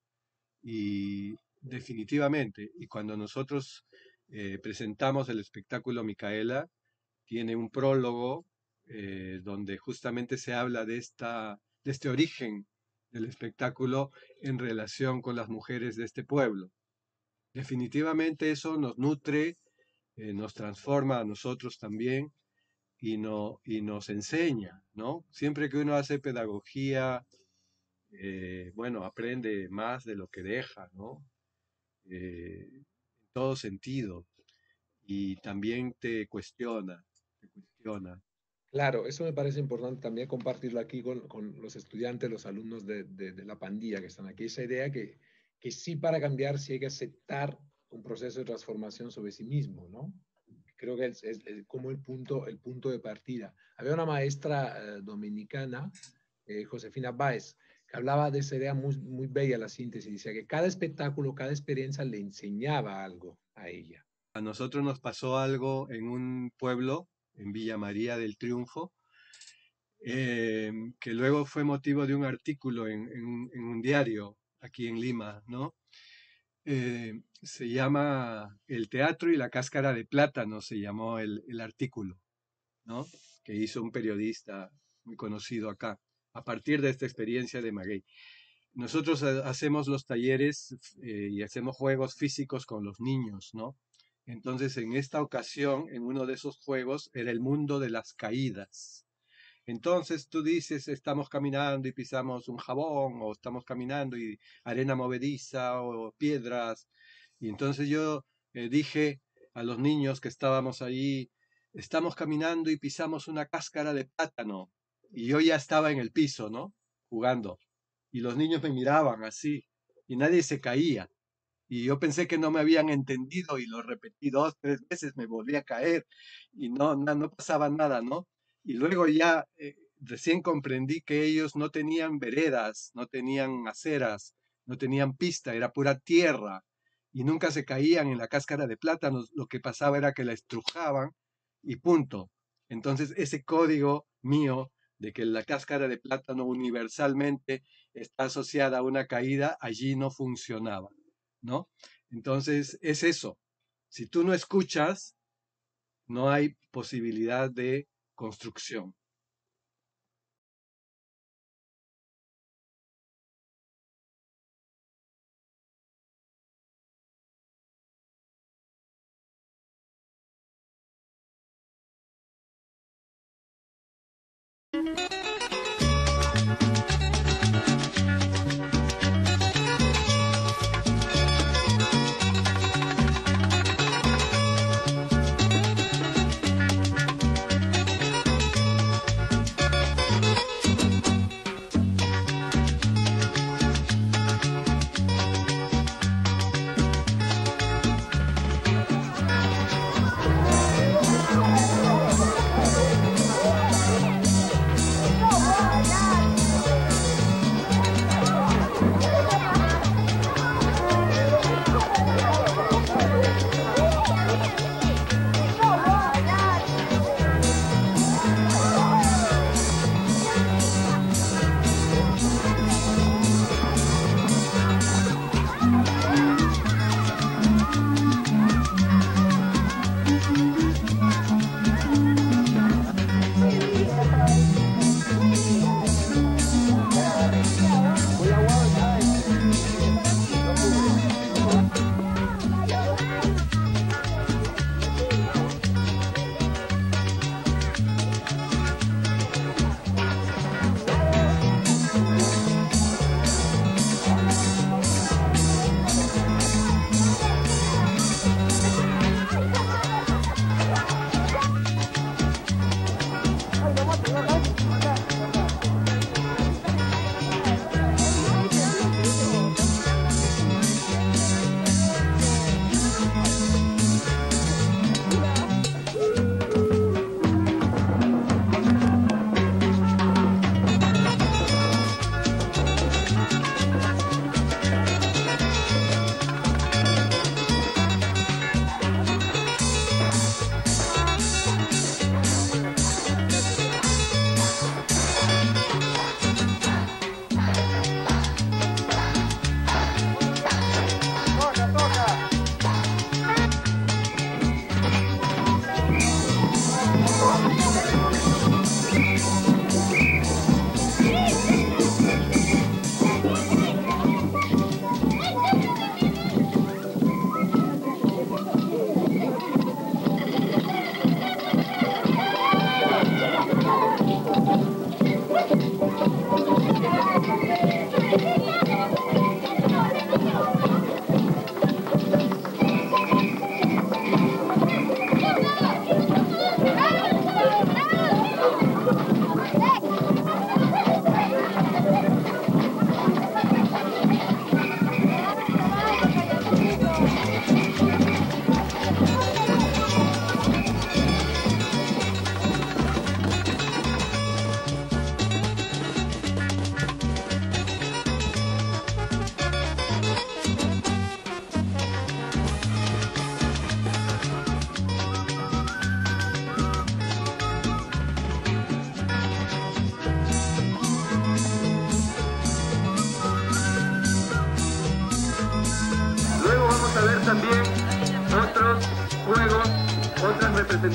Y definitivamente, y cuando nosotros eh, presentamos el espectáculo Micaela, tiene un prólogo eh, donde justamente se habla de, esta, de este origen del espectáculo en relación con las mujeres de este pueblo. Definitivamente eso nos nutre, eh, nos transforma a nosotros también y, no, y nos enseña, ¿no? Siempre que uno hace pedagogía, eh, bueno, aprende más de lo que deja, ¿no? Eh, en todo sentido. Y también te cuestiona, te cuestiona. Claro, eso me parece importante también compartirlo aquí con, con los estudiantes, los alumnos de, de, de, la pandilla que están aquí. Esa idea que, que sí para cambiar sí hay que aceptar un proceso de transformación sobre sí mismo, ¿no? Creo que es, es, es como el punto, el punto de partida. Había una maestra eh, dominicana, eh, Josefina Báez, que hablaba de esa idea muy, muy bella, la síntesis. Decía que cada espectáculo, cada experiencia le enseñaba algo a ella. A nosotros nos pasó algo en un pueblo, en Villa María del Triunfo, eh, que luego fue motivo de un artículo en, en un, en un diario aquí en Lima, ¿no? eh, se llama El teatro y la cáscara de plátano, se llamó el, el artículo, ¿no? Que hizo un periodista muy conocido acá, a partir de esta experiencia de Maguey. Nosotros hacemos los talleres eh, y hacemos juegos físicos con los niños, ¿no? Entonces, en esta ocasión, en uno de esos juegos, era el mundo de las caídas. Entonces tú dices, estamos caminando y pisamos un jabón, o estamos caminando y arena movediza, o piedras. Y entonces yo eh, dije a los niños que estábamos allí, estamos caminando y pisamos una cáscara de plátano. Y yo ya estaba en el piso, ¿no? Jugando. Y los niños me miraban así, y nadie se caía. Y yo pensé que no me habían entendido y lo repetí dos, tres veces, me volví a caer y no, no, no pasaba nada, ¿no? Y luego ya eh, recién comprendí que ellos no tenían veredas, no tenían aceras, no tenían pista, era pura tierra y nunca se caían en la cáscara de plátanos. Lo que pasaba era que la estrujaban y punto. Entonces ese código mío de que la cáscara de plátano universalmente está asociada a una caída, allí no funcionaba, ¿no? Entonces es eso. Si tú no escuchas, no hay posibilidad de construcción.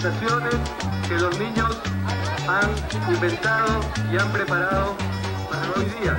presentaciones que los niños han inventado y han preparado para hoy día.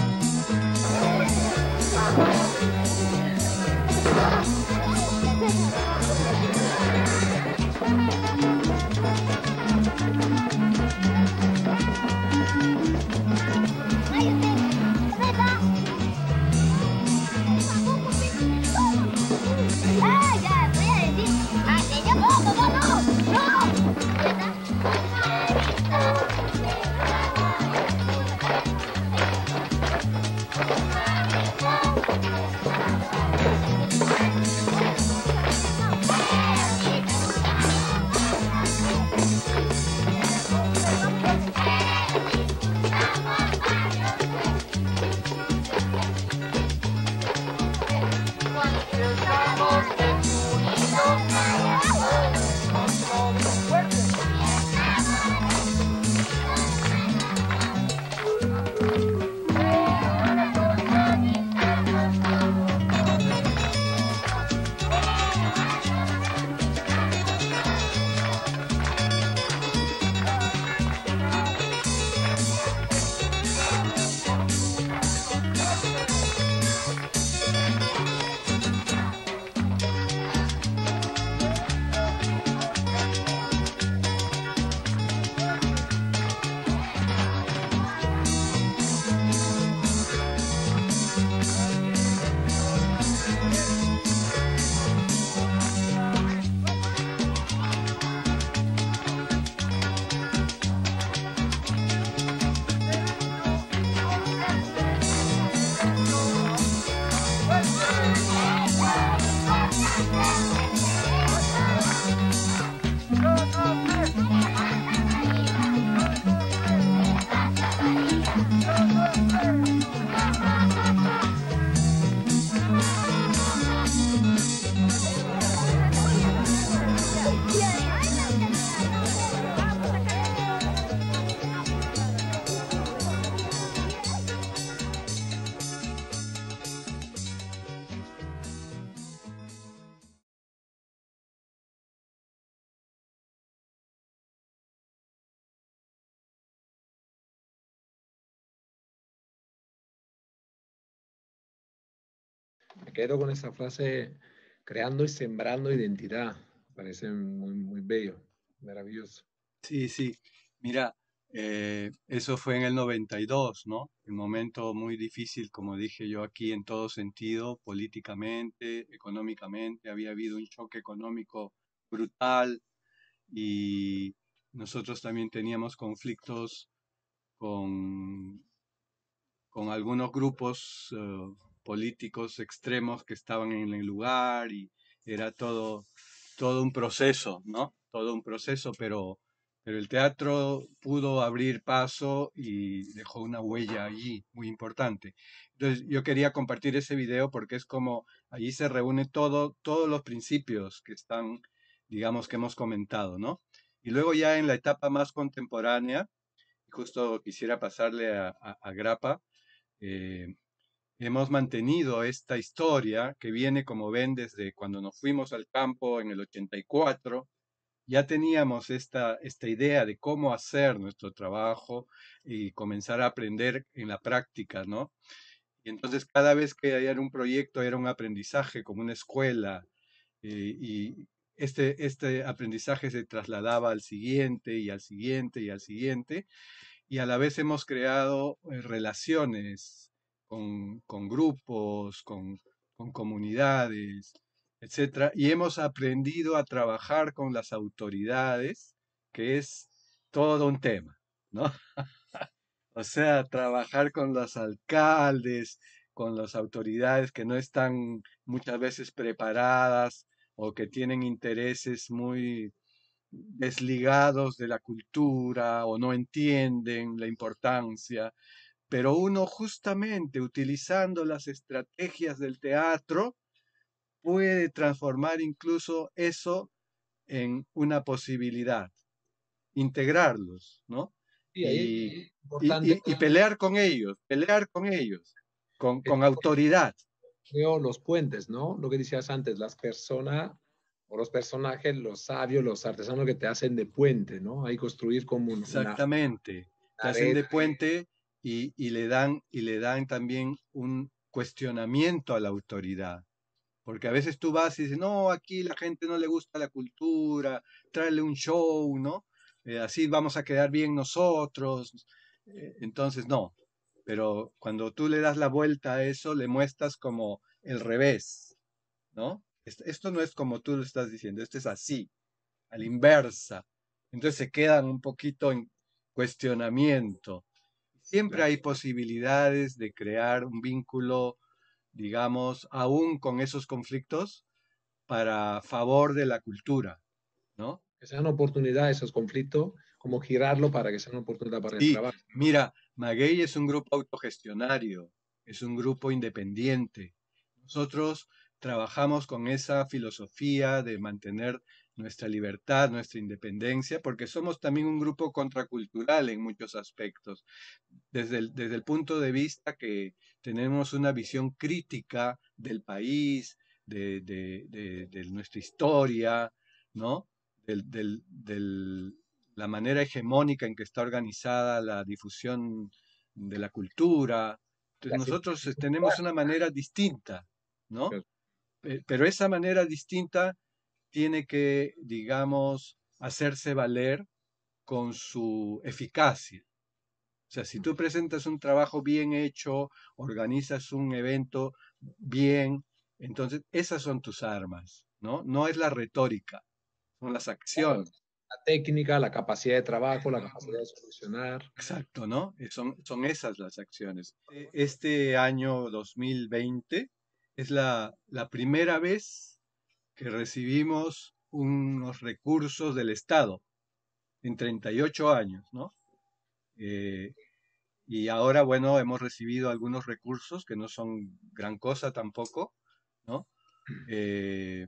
Me quedo con esa frase, creando y sembrando identidad. Parece muy, muy bello, maravilloso. Sí, sí. Mira, eh, eso fue en el noventa y dos, ¿no? Un momento muy difícil, como dije yo aquí, en todo sentido, políticamente, económicamente. Había habido un choque económico brutal y nosotros también teníamos conflictos con, con algunos grupos eh, políticos extremos que estaban en el lugar y era todo, todo un proceso, ¿no? Todo un proceso, pero, pero el teatro pudo abrir paso y dejó una huella allí muy importante. Entonces yo quería compartir ese video porque es como allí se reúne todo, todos los principios que están, digamos, que hemos comentado, ¿no? Y luego ya en la etapa más contemporánea, justo quisiera pasarle a, a, a Grappa, eh, hemos mantenido esta historia que viene, como ven, desde cuando nos fuimos al campo en el ochenta y cuatro. Ya teníamos esta, esta idea de cómo hacer nuestro trabajo y comenzar a aprender en la práctica, ¿no? Y entonces cada vez que había un proyecto era un aprendizaje como una escuela eh, y este, este aprendizaje se trasladaba al siguiente y al siguiente y al siguiente y a la vez hemos creado eh, relaciones con, con grupos, con, con comunidades, etcétera, y hemos aprendido a trabajar con las autoridades, que es todo un tema, ¿no? O sea, trabajar con los alcaldes, con las autoridades que no están muchas veces preparadas o que tienen intereses muy desligados de la cultura o no entienden la importancia, pero uno justamente utilizando las estrategias del teatro puede transformar incluso eso en una posibilidad, integrarlos, ¿no? Sí, ahí Y, es y, importante, y, y pelear con ellos, pelear con ellos, con, es con autoridad. creo, los puentes, ¿no? Lo que decías antes, las personas O los personajes, los sabios, los artesanos que te hacen de puente, ¿no? Ahí construir como un- una, Exactamente. Te una hacen red. de puente y, y le dan, y le dan también un cuestionamiento a la autoridad. Porque a veces tú vas y dices, no, aquí la gente no le gusta la cultura, tráele un show, ¿no? Eh, así vamos a quedar bien nosotros. Eh, entonces, no. Pero cuando tú le das la vuelta a eso, le muestras como el revés, ¿no? Es- Esto no es como tú lo estás diciendo, esto es así, a la inversa. Entonces se quedan un poquito en cuestionamiento. Siempre hay posibilidades de crear un vínculo, digamos, aún con esos conflictos, para favor de la cultura, ¿no? Que sean oportunidades esos conflictos, como girarlo para que sea una oportunidad para el Sí, trabajo. mira, Maguey es un grupo autogestionario, es un grupo independiente. Nosotros trabajamos con esa filosofía de mantener nuestra libertad, nuestra independencia, porque somos también un grupo contracultural en muchos aspectos, desde el, desde el punto de vista que tenemos una visión crítica del país, de, de- de- de nuestra historia, ¿no? Del, del- del- la manera hegemónica en que está organizada la difusión de la cultura. Entonces La nosotros eh, civilización tenemos una manera distinta, ¿no? cubana. Pe- Pero esa manera distinta tiene que, digamos, hacerse valer con su eficacia. O sea, si tú presentas un trabajo bien hecho, organizas un evento bien, entonces esas son tus armas, ¿no? No es la retórica, son las Claro, acciones. la técnica, la capacidad de trabajo, la capacidad de solucionar. Exacto, ¿no? Eh, Son, son esas las acciones. Eh, Este año dos mil veinte es la, la primera vez que recibimos unos recursos del Estado en treinta y ocho años, ¿no? Eh, y ahora, bueno, hemos recibido algunos recursos que no son gran cosa tampoco, ¿no? Eh,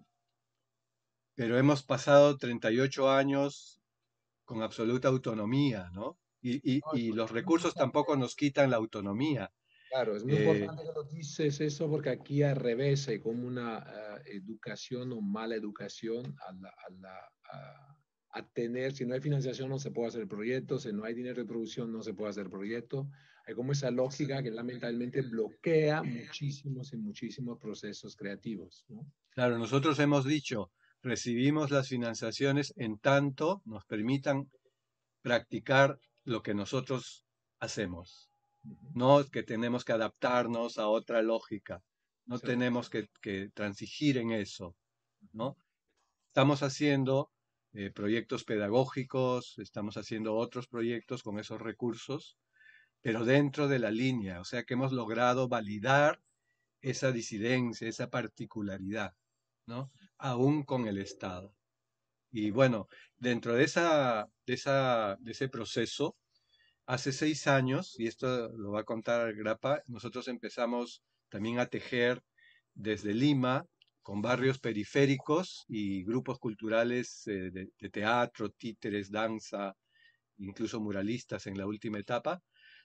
pero hemos pasado treinta y ocho años con absoluta autonomía, ¿no? Y, y- No, es y los muy recursos importante. tampoco nos quitan la autonomía. Claro, es muy Eh, importante que lo dices eso porque aquí al revés hay como una eh, educación o mala educación a, la, a, la, a, a tener, si no hay financiación no se puede hacer el proyecto, si no hay dinero de producción no se puede hacer el proyecto. Hay como esa lógica que lamentablemente bloquea muchísimos y muchísimos procesos creativos, ¿no? claro, nosotros hemos dicho, recibimos las financiaciones en tanto nos permitan practicar lo que nosotros hacemos. Ujú. No es que tenemos que adaptarnos a otra lógica, no Sí. tenemos que, que transigir en eso, Ujú. ¿no? Estamos haciendo eh, proyectos pedagógicos, estamos haciendo otros proyectos con esos recursos, pero dentro de la línea, o sea que hemos logrado validar esa disidencia, esa particularidad, ¿no? Aún con el Estado. Y bueno, dentro de esa, de esa, de ese proceso, hace seis años, y esto lo va a contar Grapa, nosotros empezamos también a tejer desde Lima con barrios periféricos y grupos culturales eh, de, de teatro, títeres, danza, incluso muralistas en la última etapa,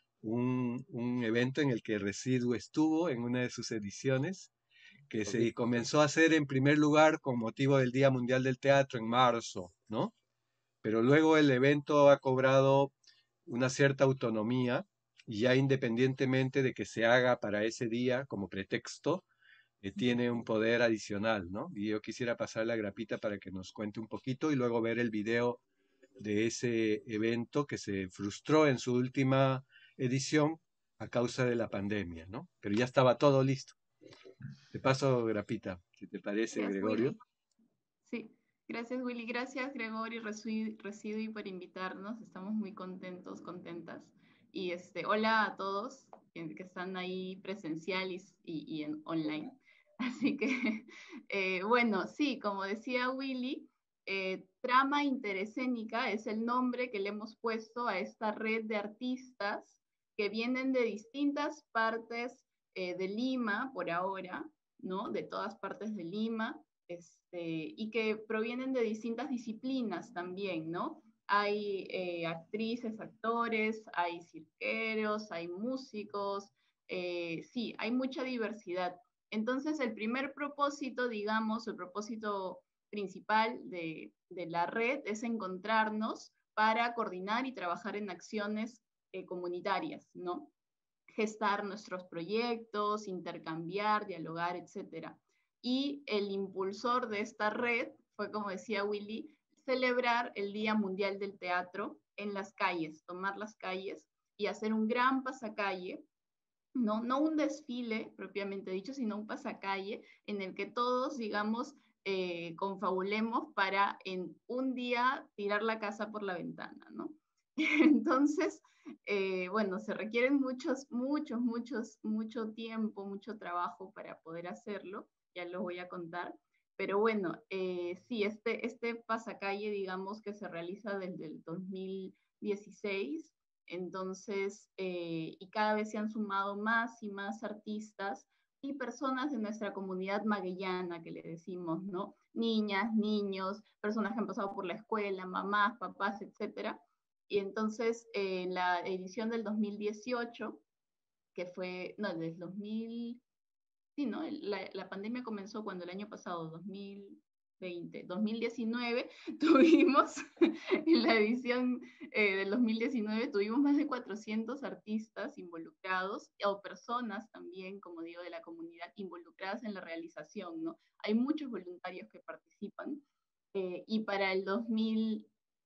un, un evento en el que Residuo estuvo en una de sus ediciones, que Ok. se comenzó a hacer en primer lugar con motivo del Día Mundial del Teatro en marzo, ¿no? Pero luego el evento ha cobrado una cierta autonomía y ya independientemente de que se haga para ese día como pretexto, eh, tiene un poder adicional, ¿no? Y yo quisiera pasarle a Grapita para que nos cuente un poquito y luego ver el video de ese evento que se frustró en su última edición a causa de la pandemia, ¿no? Pero ya estaba todo listo. Te paso, Grapita, si te parece, Gracias, Gregorio. Willy. Sí, gracias, Willy. Gracias, Gregorio Resui- Residui, por invitarnos. Estamos muy contentos, contentas. Y este, hola a todos que, que están ahí presencial y, y, y en online. Así que, eh, bueno, sí, como decía Willy, eh, Trama Interescénica es el nombre que le hemos puesto a esta red de artistas que vienen de distintas partes eh, de Lima, por ahora, ¿no? De todas partes de Lima, este, y que provienen de distintas disciplinas también, ¿no? Hay eh, actrices, actores, hay cirqueros, hay músicos, eh, sí, hay mucha diversidad. Entonces, el primer propósito, digamos, el propósito principal de, de la red es encontrarnos para coordinar y trabajar en acciones eh, comunitarias, ¿no? Gestar nuestros proyectos, intercambiar, dialogar, etcétera. Y el impulsor de esta red fue, como decía Willy, celebrar el Día Mundial del Teatro en las calles, tomar las calles y hacer un gran pasacalle, no, no un desfile propiamente dicho, sino un pasacalle en el que todos, digamos, eh, confabulemos para en un día tirar la casa por la ventana, ¿no? Entonces, eh, bueno, se requieren muchos, muchos, muchos, mucho tiempo, mucho trabajo para poder hacerlo, ya lo voy a contar, pero bueno, eh, sí, este, este pasacalle, digamos, que se realiza desde el dos mil dieciséis, entonces, eh, y cada vez se han sumado más y más artistas y personas de nuestra comunidad maguellana, que le decimos, ¿no? Niñas, niños, personas que han pasado por la escuela, mamás, papás, etcétera. Y entonces, eh, en la edición del dos mil dieciocho, que fue, no, del dos mil, sí, ¿no? La, la pandemia comenzó cuando el año pasado, dos mil veinte, dos mil diecinueve, tuvimos, en la edición eh, del dos mil diecinueve, tuvimos más de cuatrocientos artistas involucrados, o personas también, como digo, de la comunidad involucradas en la realización, ¿no? Hay muchos voluntarios que participan, eh, y para el dos mil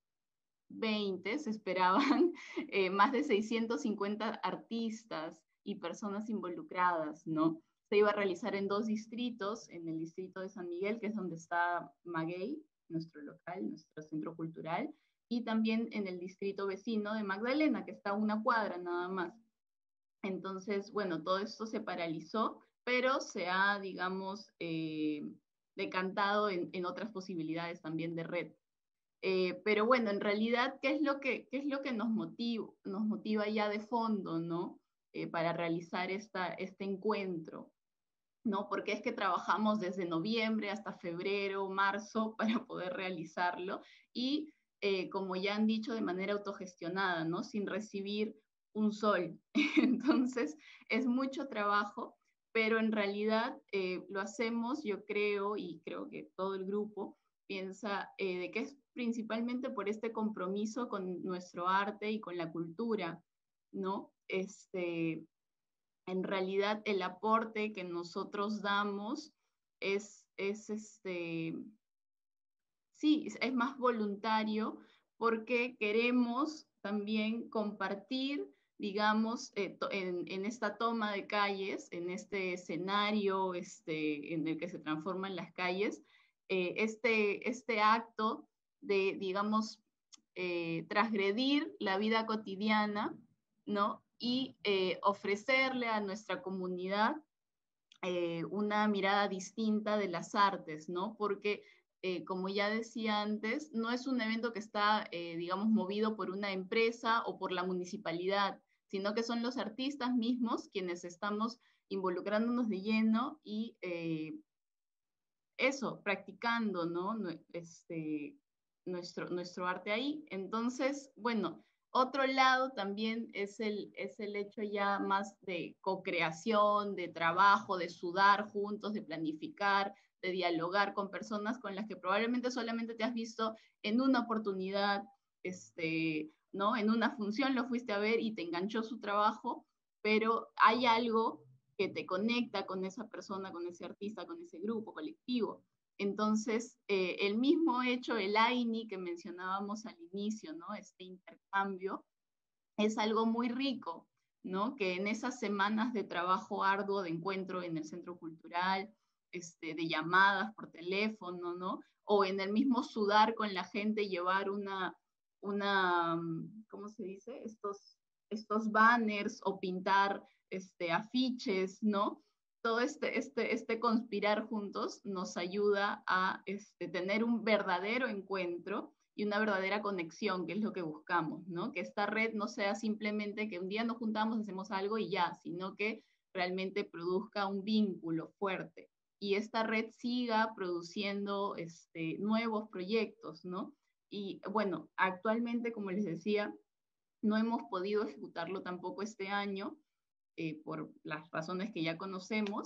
veinte se esperaban eh, más de seiscientos cincuenta artistas y personas involucradas, ¿no? Se iba a realizar en dos distritos, en el distrito de San Miguel, que es donde está Maguey, nuestro local, nuestro centro cultural, y también en el distrito vecino de Magdalena, que está a una cuadra nada más. Entonces, bueno, todo esto se paralizó, pero se ha, digamos, eh, decantado en, en otras posibilidades también de red. Eh, pero bueno, en realidad, ¿qué es lo que, qué es lo que nos, motiva, nos motiva ya de fondo, ¿no? Eh, para realizar esta, este encuentro, ¿no? Porque es que trabajamos desde noviembre hasta febrero, marzo, para poder realizarlo, y eh, como ya han dicho, de manera autogestionada, ¿no? Sin recibir un sol. Entonces, es mucho trabajo, pero en realidad eh, lo hacemos, yo creo, y creo que todo el grupo piensa eh, de que es principalmente por este compromiso con nuestro arte y con la cultura, ¿no? Este, en realidad el aporte que nosotros damos es, es este, sí, es más voluntario porque queremos también compartir, digamos, eh, en, en esta toma de calles, en este escenario este, en el que se transforman las calles, eh, este, este acto de, digamos, eh, transgredir la vida cotidiana, ¿no? Y eh, ofrecerle a nuestra comunidad eh, una mirada distinta de las artes, ¿no? Porque, eh, como ya decía antes, no es un evento que está, eh, digamos, movido por una empresa o por la municipalidad, sino que son los artistas mismos quienes estamos involucrándonos de lleno y eh, eso, practicando, ¿no? Este, nuestro, nuestro arte ahí. Entonces, bueno, otro lado también es el, es el hecho ya más de co-creación, de trabajo, de sudar juntos, de planificar, de dialogar con personas con las que probablemente solamente te has visto en una oportunidad, este, ¿no? En una función lo fuiste a ver y te enganchó su trabajo, pero hay algo que te conecta con esa persona, con ese artista, con ese grupo colectivo. Entonces, eh, el mismo hecho, el A I N I que mencionábamos al inicio, ¿no? Este intercambio, es algo muy rico, ¿no? Que en esas semanas de trabajo arduo, de encuentro en el centro cultural, este, de llamadas por teléfono, ¿no? O en el mismo sudar con la gente, llevar una, una ¿cómo se dice? Estos, estos banners o pintar este, afiches, ¿no? Todo este, este, este conspirar juntos nos ayuda a este, tener un verdadero encuentro y una verdadera conexión, que es lo que buscamos, ¿no? Que esta red no sea simplemente que un día nos juntamos, hacemos algo y ya, sino que realmente produzca un vínculo fuerte y esta red siga produciendo este, nuevos proyectos, ¿no? Y bueno, actualmente, como les decía, no hemos podido ejecutarlo tampoco este año, eh, por las razones que ya conocemos.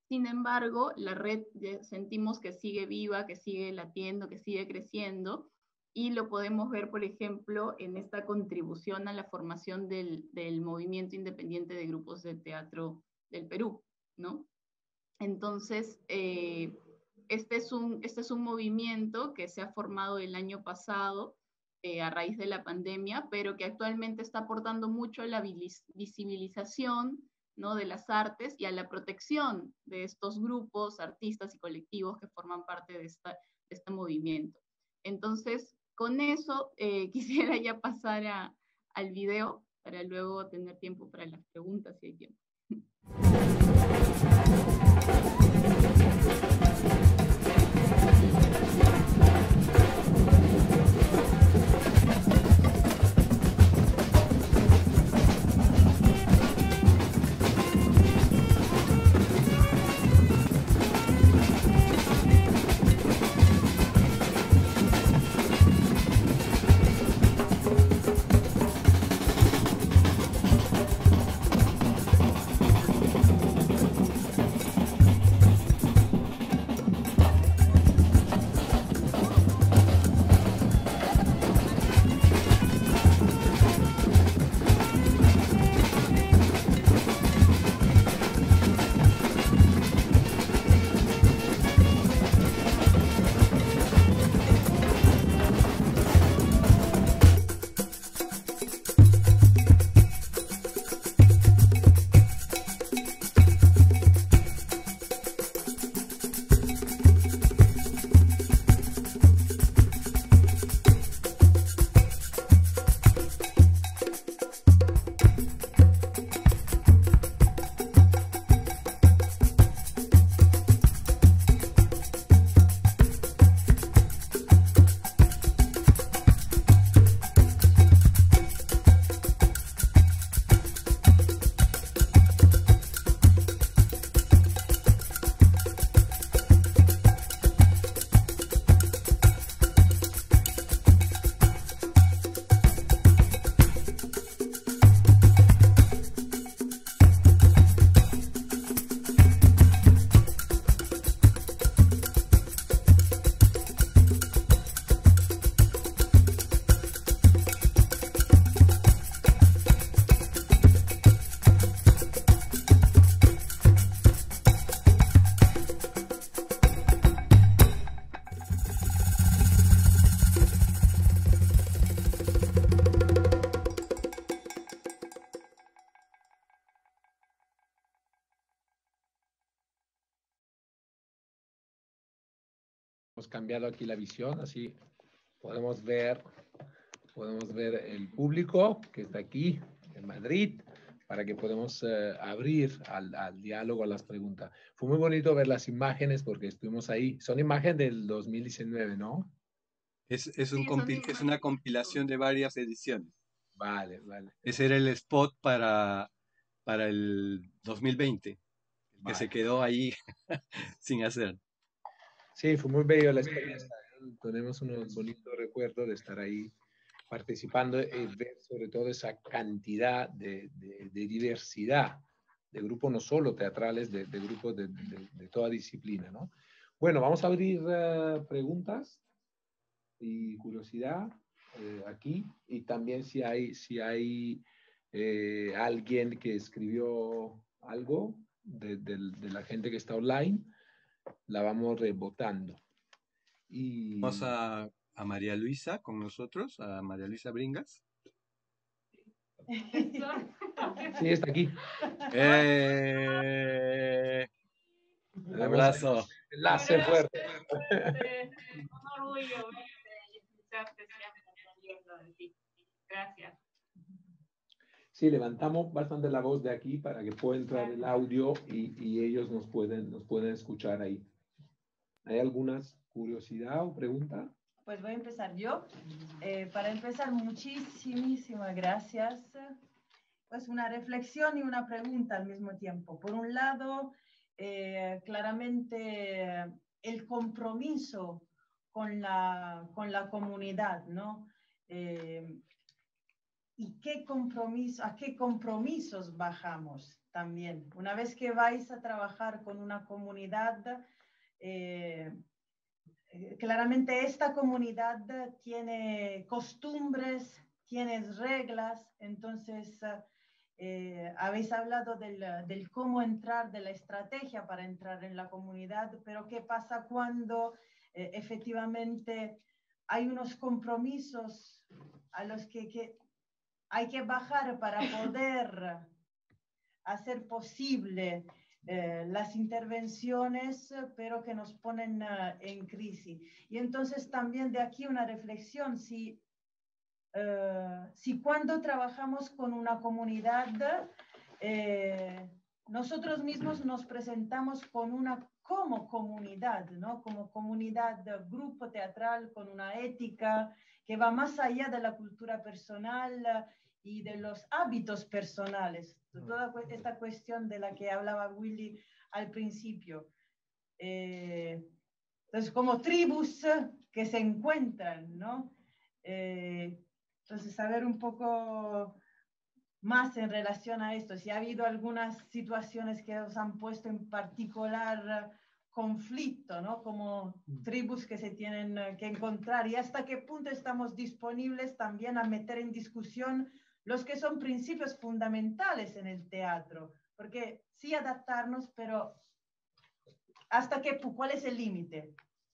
Sin embargo, la red sentimos que sigue viva, que sigue latiendo, que sigue creciendo, y lo podemos ver, por ejemplo, en esta contribución a la formación del, del movimiento independiente de grupos de teatro del Perú, ¿no? Entonces, eh, este, es un, este es un movimiento que se ha formado el año pasado eh, a raíz de la pandemia, pero que actualmente está aportando mucho a la visibilización, ¿no?, de las artes y a la protección de estos grupos, artistas y colectivos que forman parte de, esta, de este movimiento. Entonces, con eso eh, quisiera ya pasar a, al video para luego tener tiempo para las preguntas si hay tiempo. Hemos cambiado aquí la visión, así podemos ver, podemos ver el público que está aquí en Madrid, para que podamos eh, abrir al, al diálogo, a las preguntas. Fue muy bonito ver las imágenes porque estuvimos ahí. Son imágenes del dos mil diecinueve, ¿no? Es, es, un Sí, compi es una compilación de varias ediciones. Vale, vale. Ese era el spot para, para el dos mil veinte, Vale. que se quedó ahí sin hacer. Sí, fue muy bello la experiencia. Tenemos unos bonitos recuerdos de estar ahí participando y ver sobre todo esa cantidad de, de, de diversidad de grupos, no solo teatrales, de, de grupos de, de, de toda disciplina, ¿no? Bueno, vamos a abrir uh, preguntas y curiosidad eh, aquí, y también si hay, si hay eh, alguien que escribió algo de, de, de la gente que está online, la vamos rebotando. Y... Vamos a, a María Luisa con nosotros, a María Luisa Bringas. Sí, está aquí. ¡Eh! Un abrazo. Enlace fuerte. Un orgullo escucharte siempre. Gracias. Sí, levantamos bastante la voz de aquí para que pueda entrar el audio y, y ellos nos pueden, nos pueden escuchar ahí. ¿Hay alguna curiosidad o pregunta? Pues voy a empezar yo. Eh, para empezar, muchísimas gracias. Pues una reflexión y una pregunta al mismo tiempo. Por un lado, eh, claramente el compromiso con la, con la comunidad, ¿no? Eh, ¿Y qué compromiso, a qué compromisos bajamos? también. Una vez que vais a trabajar con una comunidad, eh, claramente esta comunidad tiene costumbres, tiene reglas, entonces eh, habéis hablado del, del cómo entrar, de la estrategia para entrar en la comunidad, pero ¿qué pasa cuando eh, efectivamente hay unos compromisos a los que, que hay que bajar para poder hacer posible eh, las intervenciones, pero que nos ponen uh, en crisis? Y entonces también de aquí una reflexión, si, uh, si cuando trabajamos con una comunidad, eh, nosotros mismos nos presentamos con una, como comunidad, ¿no? Como comunidad, grupo teatral, con una ética que va más allá de la cultura personal y de los hábitos personales, toda esta cuestión de la que hablaba Willy al principio. Eh, entonces, como tribus que se encuentran, ¿no? Eh, entonces, saber un poco más en relación a esto, si ha habido algunas situaciones que os han puesto en particular conflicto, ¿no? Como tribus que se tienen que encontrar, y hasta qué punto estamos disponibles también a meter en discusión los que son principios fundamentales en el teatro, porque sí adaptarnos, pero hasta qué, ¿cuál es el límite?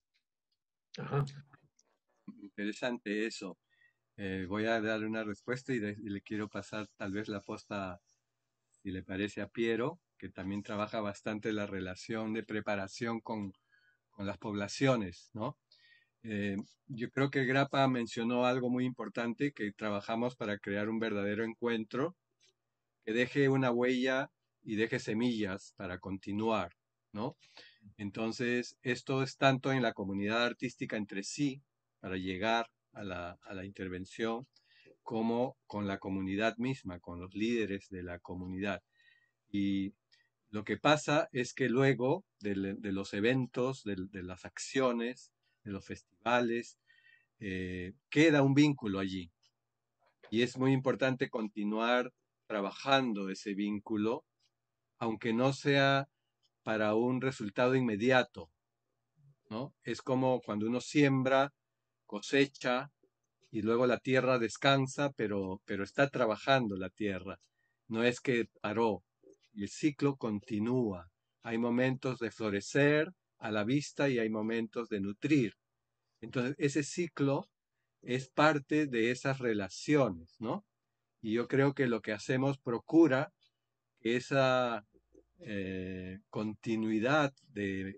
Ajá. Interesante eso. Eh, voy a darle una respuesta y, de, y le quiero pasar tal vez la posta, si le parece, a Piero, que también trabaja bastante la relación de preparación con, con las poblaciones, ¿no? Eh, yo creo que Grappa mencionó algo muy importante, que trabajamos para crear un verdadero encuentro que deje una huella y deje semillas para continuar, ¿no? Entonces, esto es tanto en la comunidad artística entre sí, para llegar a la, a la intervención, como con la comunidad misma, con los líderes de la comunidad. Y lo que pasa es que luego de, de los eventos, de, de las acciones, de los festivales, eh, queda un vínculo allí. Y es muy importante continuar trabajando ese vínculo, aunque no sea para un resultado inmediato, ¿no? Es como cuando uno siembra, cosecha, y luego la tierra descansa, pero, pero está trabajando la tierra. No es que paró, y el ciclo continúa. Hay momentos de florecer a la vista y hay momentos de nutrir. Entonces, ese ciclo es parte de esas relaciones, ¿no? Y yo creo que lo que hacemos procura que esa eh, continuidad de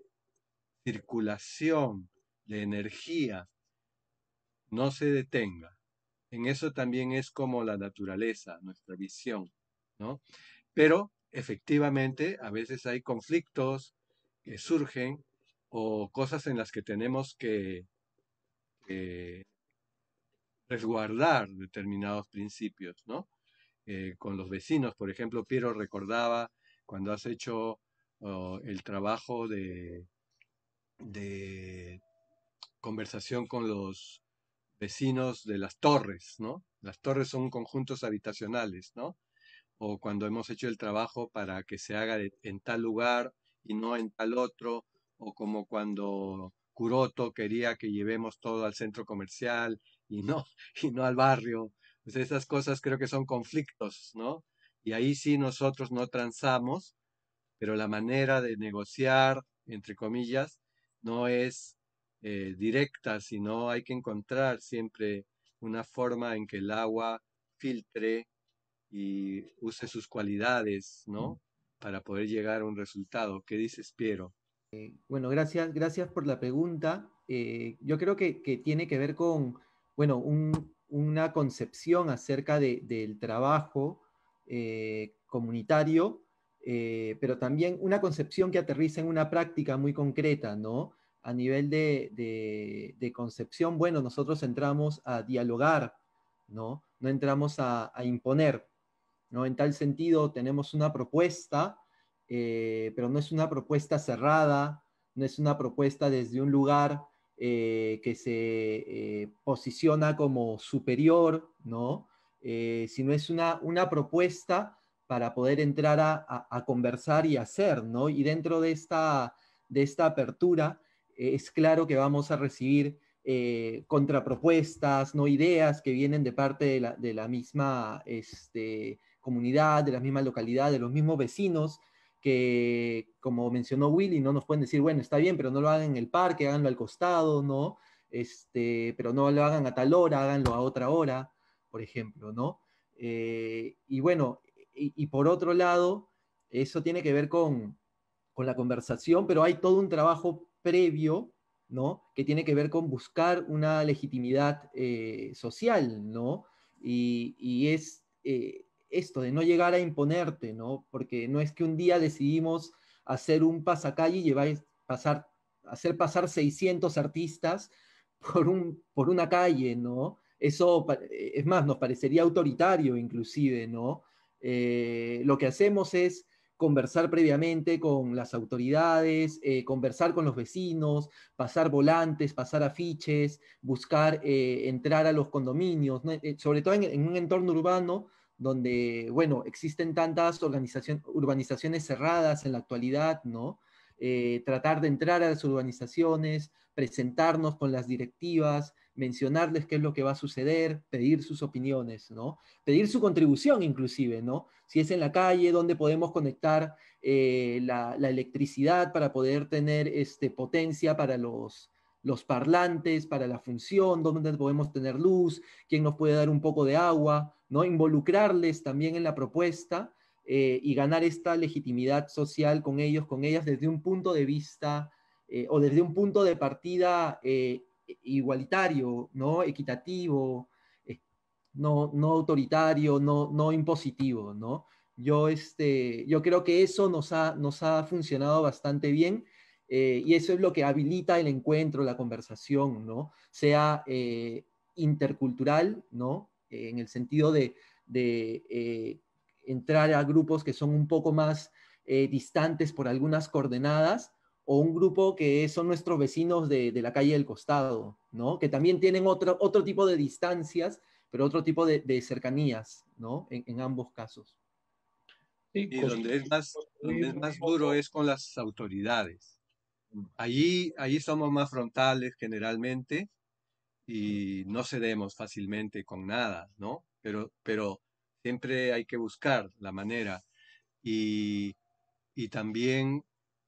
circulación de energía no se detenga. En eso también es como la naturaleza, nuestra visión, ¿no? Pero efectivamente a veces hay conflictos que surgen o cosas en las que tenemos que, que resguardar determinados principios, ¿no? Eh, con los vecinos, por ejemplo, Piero recordaba cuando has hecho oh, el trabajo de, de conversación con los vecinos de las torres, ¿no? Las torres son conjuntos habitacionales, ¿no? O cuando hemos hecho el trabajo para que se haga de, en tal lugar y no en tal otro, o como cuando Curoto quería que llevemos todo al centro comercial y no, y no al barrio. Pues esas cosas creo que son conflictos, ¿no? Y ahí sí nosotros no transamos, pero la manera de negociar, entre comillas, no es eh, directa, sino hay que encontrar siempre una forma en que el agua filtre y use sus cualidades, ¿no? Para poder llegar a un resultado. ¿Qué dices, Piero? Eh, bueno, gracias, gracias por la pregunta. Eh, yo creo que, que, tiene que ver con, bueno, un, una concepción acerca de, del trabajo eh, comunitario, eh, pero también una concepción que aterriza en una práctica muy concreta, ¿no? A nivel de, de, de concepción, bueno, nosotros entramos a dialogar, ¿no? No entramos a, a imponer, ¿no? En tal sentido, tenemos una propuesta, eh, pero no es una propuesta cerrada, no es una propuesta desde un lugar eh, que se eh, posiciona como superior, ¿no? Eh, sino es una, una propuesta para poder entrar a, a, a conversar y hacer, ¿no? Y dentro de esta, de esta apertura, eh, es claro que vamos a recibir eh, contrapropuestas, ¿no? Ideas que vienen de parte de la, de la misma este, comunidad, de la misma localidad, de los mismos vecinos, que, como mencionó Willy, no nos pueden decir, bueno, está bien, pero no lo hagan en el parque, háganlo al costado, ¿no? Este, pero no lo hagan a tal hora, háganlo a otra hora, por ejemplo, ¿no? Eh, y bueno, y, y, por otro lado, eso tiene que ver con, con la conversación, pero hay todo un trabajo previo, ¿no? Que tiene que ver con buscar una legitimidad eh, social, ¿no? Y, y es eh, esto de no llegar a imponerte, ¿no? Porque no es que un día decidimos hacer un pasacalle y llevar, pasar, hacer pasar seiscientos artistas por, un, por una calle, ¿no? Eso, es más, nos parecería autoritario inclusive, ¿no? Eh, lo que hacemos es conversar previamente con las autoridades, eh, conversar con los vecinos, pasar volantes, pasar afiches, buscar eh, entrar a los condominios, ¿no? eh, sobre todo en, en, un entorno urbano donde, bueno, existen tantas organizaciones, urbanizaciones cerradas en la actualidad, ¿no? Eh, tratar de entrar a las urbanizaciones, presentarnos con las directivas, mencionarles qué es lo que va a suceder, pedir sus opiniones, ¿no? Pedir su contribución inclusive, ¿no? Si es en la calle, donde podemos conectar eh, la, la, electricidad para poder tener este, potencia para los, los parlantes, para la función, donde podemos tener luz, quién nos puede dar un poco de agua, ¿no? Involucrarles también en la propuesta eh, y ganar esta legitimidad social con ellos, con ellas, desde un punto de vista eh, o desde un punto de partida eh, igualitario, ¿no? Equitativo, eh, no, no autoritario, no, no impositivo, ¿no? Yo, este, yo creo que eso nos ha, nos ha funcionado bastante bien eh, y eso es lo que habilita el encuentro, la conversación, ¿no? Sea eh, intercultural, ¿no? Eh, en el sentido de, de eh, entrar a grupos que son un poco más eh, distantes por algunas coordenadas, o un grupo que son nuestros vecinos de, de la calle del costado, ¿no? Que también tienen otro, otro tipo de distancias, pero otro tipo de, de cercanías, ¿no? En, en ambos casos. Sí, y donde es más, donde es más duro es con las autoridades. Allí, allí somos más frontales generalmente y no cedemos fácilmente con nada, ¿no? Pero, pero siempre hay que buscar la manera y, y también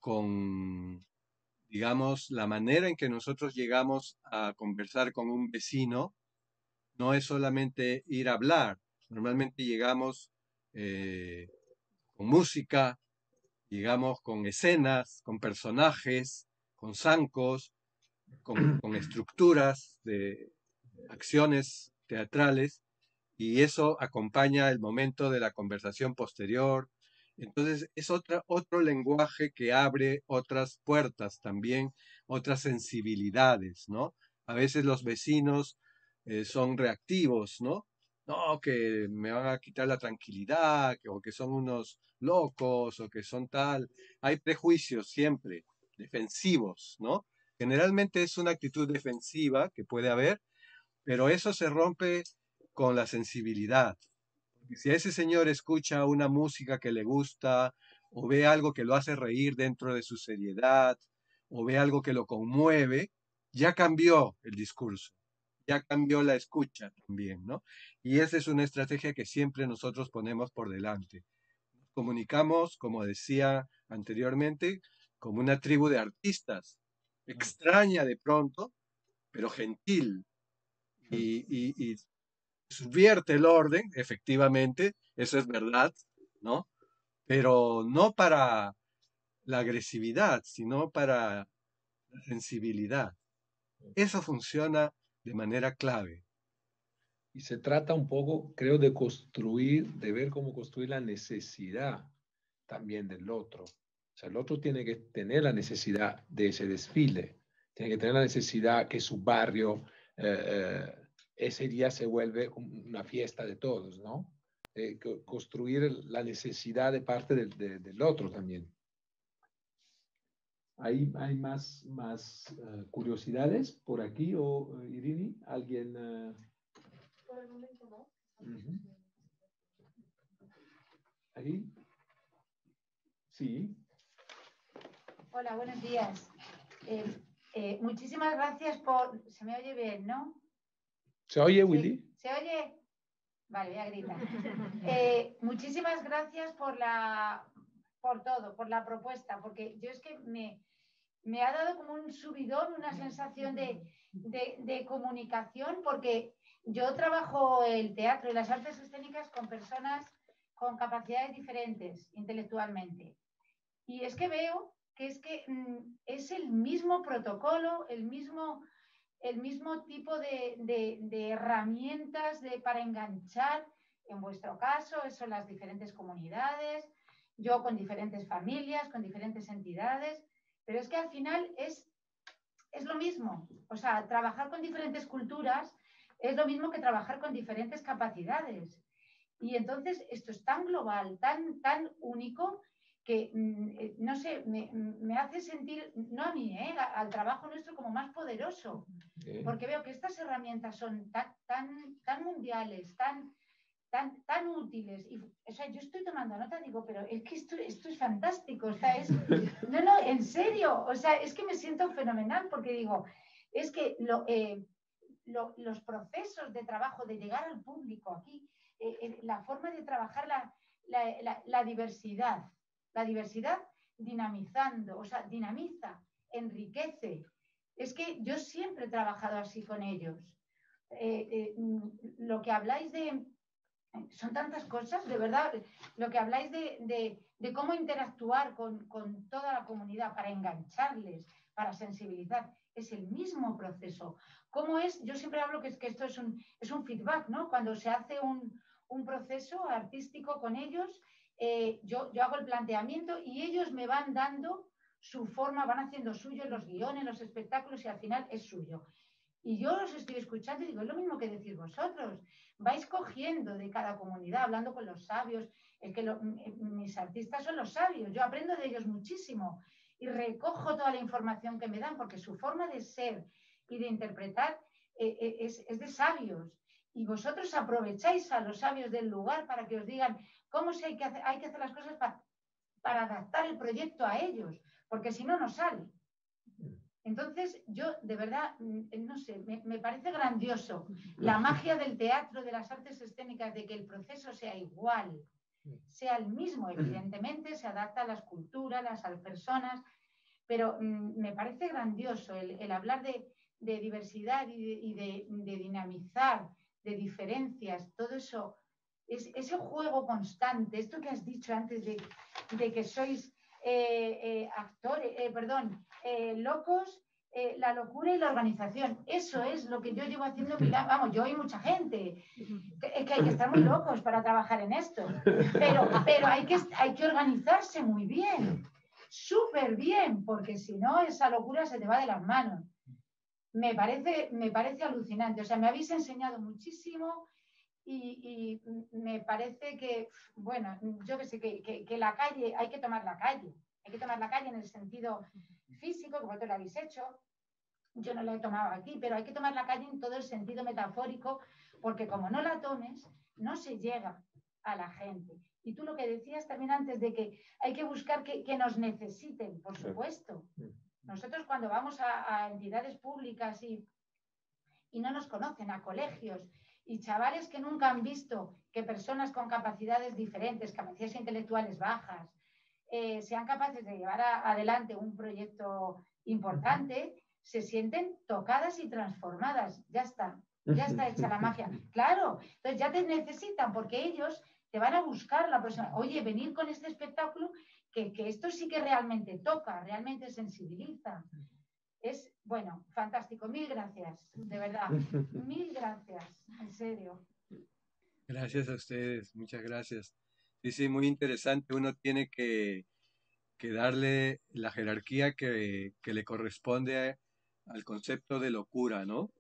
con, digamos, la manera en que nosotros llegamos a conversar con un vecino no es solamente ir a hablar. Normalmente llegamos eh, con música, llegamos con escenas, con personajes, con zancos, con, con estructuras de acciones teatrales, y eso acompaña el momento de la conversación posterior. Entonces es otra, otro lenguaje que abre otras puertas también, otras sensibilidades, ¿no? A veces los vecinos eh, son reactivos, ¿no? No, que me van a quitar la tranquilidad, que, o que son unos locos, o que son tal. Hay prejuicios siempre, defensivos, ¿no? Generalmente es una actitud defensiva que puede haber, pero eso se rompe con la sensibilidad. Si ese señor escucha una música que le gusta, o ve algo que lo hace reír dentro de su seriedad, o ve algo que lo conmueve, ya cambió el discurso, ya cambió la escucha también, ¿no? Y esa es una estrategia que siempre nosotros ponemos por delante. Nos comunicamos, como decía anteriormente, como una tribu de artistas, extraña de pronto, pero gentil, y, y, y subvierte el orden, efectivamente, eso es verdad, ¿no? Pero no para la agresividad, sino para la sensibilidad. Eso funciona de manera clave. Y se trata un poco, creo, de construir, de ver cómo construir la necesidad también del otro. O sea, el otro tiene que tener la necesidad de ese desfile, tiene que tener la necesidad que su barrio eh, eh, ese día se vuelve una fiesta de todos, ¿no? Eh, construir la necesidad de parte del, de, del otro también. ¿Hay, hay más, más uh, curiosidades por aquí o uh, Irini? ¿Alguien? Uh... Por el momento no. Uh-huh. Ahí. Sí. Hola, buenos días. Eh, eh, muchísimas gracias por... ¿Se me oye bien, no? ¿Se oye, Sí. Willy? ¿Se oye? Vale, voy a gritar. Eh, muchísimas gracias por la, por todo, por la propuesta, porque yo es que me, me ha dado como un subidón, una sensación de, de, de comunicación, porque yo trabajo el teatro y las artes escénicas con personas con capacidades diferentes intelectualmente. Y es que veo que es que mm, es el mismo protocolo, el mismo, el mismo tipo de, de, de herramientas de, para enganchar. En vuestro caso, son las diferentes comunidades, yo con diferentes familias, con diferentes entidades, pero es que al final es, es lo mismo. O sea, trabajar con diferentes culturas es lo mismo que trabajar con diferentes capacidades. Y entonces esto es tan global, tan, tan único, que, no sé, me, me hace sentir, no a mí, ¿eh? al trabajo nuestro como más poderoso, porque veo que estas herramientas son tan, tan, tan mundiales, tan, tan, tan útiles. Y, o sea, yo estoy tomando nota, digo, pero es que esto, esto es fantástico, o sea, es, no, no, en serio, o sea, es que me siento fenomenal, porque digo, es que lo, eh, lo, los procesos de trabajo, de llegar al público aquí, eh, eh, la forma de trabajar la, la, la, la diversidad, la diversidad dinamizando, o sea, dinamiza, enriquece. Es que yo siempre he trabajado así con ellos. Eh, eh, lo que habláis de... Son tantas cosas, de verdad, lo que habláis de, de, de cómo interactuar con, con toda la comunidad para engancharles, para sensibilizar, es el mismo proceso. ¿Cómo es? Yo siempre hablo que, es, que esto es un, es un feedback, ¿no? Cuando se hace un, un proceso artístico con ellos, eh, yo, yo hago el planteamiento y ellos me van dando su forma, van haciendo suyo los guiones, los espectáculos y al final es suyo. Y yo los estoy escuchando y digo, es lo mismo que decir vosotros. Vais cogiendo de cada comunidad, hablando con los sabios, es que lo, mis artistas son los sabios, yo aprendo de ellos muchísimo y recojo toda la información que me dan porque su forma de ser y de interpretar eh, es, es de sabios. Y vosotros aprovecháis a los sabios del lugar para que os digan cómo se hay, que hacer, hay que hacer las cosas para, para adaptar el proyecto a ellos, porque si no, no sale. Entonces, yo de verdad, no sé, me, me parece grandioso la magia del teatro, de las artes escénicas, de que el proceso sea igual, sea el mismo, evidentemente, se adapta a las culturas, a las personas, pero mm, me parece grandioso el, el hablar de, de diversidad y, de, y de, de dinamizar, de diferencias, todo eso, es, ese juego constante, esto que has dicho antes de, de que sois... Eh, eh, actores, eh, perdón, eh, locos, eh, la locura y la organización. Eso es lo que yo llevo haciendo, vamos, yo y mucha gente. Es que hay que estar muy locos para trabajar en esto. Pero, pero hay, que, hay que organizarse muy bien, súper bien, porque si no, esa locura se te va de las manos. Me parece, me parece alucinante. O sea, me habéis enseñado muchísimo. Y, y me parece que, bueno, yo que sé, que, que, que la calle, hay que tomar la calle, hay que tomar la calle en el sentido físico, como vosotros lo habéis hecho, yo no la he tomado aquí, pero hay que tomar la calle en todo el sentido metafórico, porque como no la tomes, no se llega a la gente. Y tú lo que decías también antes de que hay que buscar que, que nos necesiten, por supuesto. Nosotros cuando vamos a, a entidades públicas y, y no nos conocen, a colegios, y chavales que nunca han visto que personas con capacidades diferentes, capacidades intelectuales bajas, eh, sean capaces de llevar a, adelante un proyecto importante, se sienten tocadas y transformadas. Ya está, ya está hecha la magia. Claro, entonces ya te necesitan porque ellos te van a buscar la próxima. Oye, venir con este espectáculo que, que esto sí que realmente toca, realmente sensibiliza. Es, bueno, fantástico. Mil gracias, de verdad. Mil gracias, en serio. Gracias a ustedes, muchas gracias. Sí, sí, muy interesante. Uno tiene que, que darle la jerarquía que, que le corresponde a, al concepto de locura, ¿no?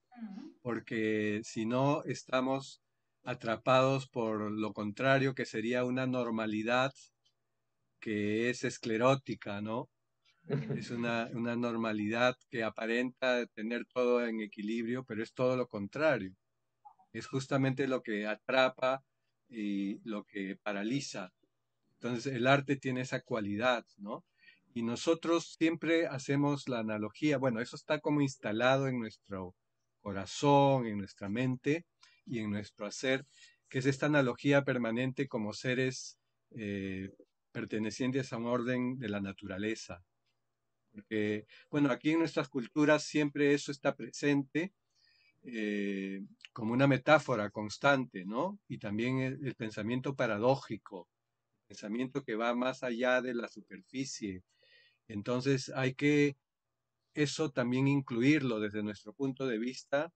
Porque si no, estamos atrapados por lo contrario, que sería una normalidad que es esclerótica, ¿no? Es una, una normalidad que aparenta tener todo en equilibrio, pero es todo lo contrario. Es justamente lo que atrapa y lo que paraliza Entonces el arte tiene esa cualidad, ¿no? Y nosotros siempre hacemos la analogía, bueno, eso está como instalado en nuestro corazón, en nuestra mente y en nuestro hacer, que es esta analogía permanente como seres eh, pertenecientes a un orden de la naturaleza. Porque, bueno, aquí en nuestras culturas siempre eso está presente eh, como una metáfora constante, ¿no? Y también el, el pensamiento paradójico, el pensamiento que va más allá de la superficie. Entonces hay que eso también incluirlo desde nuestro punto de vista,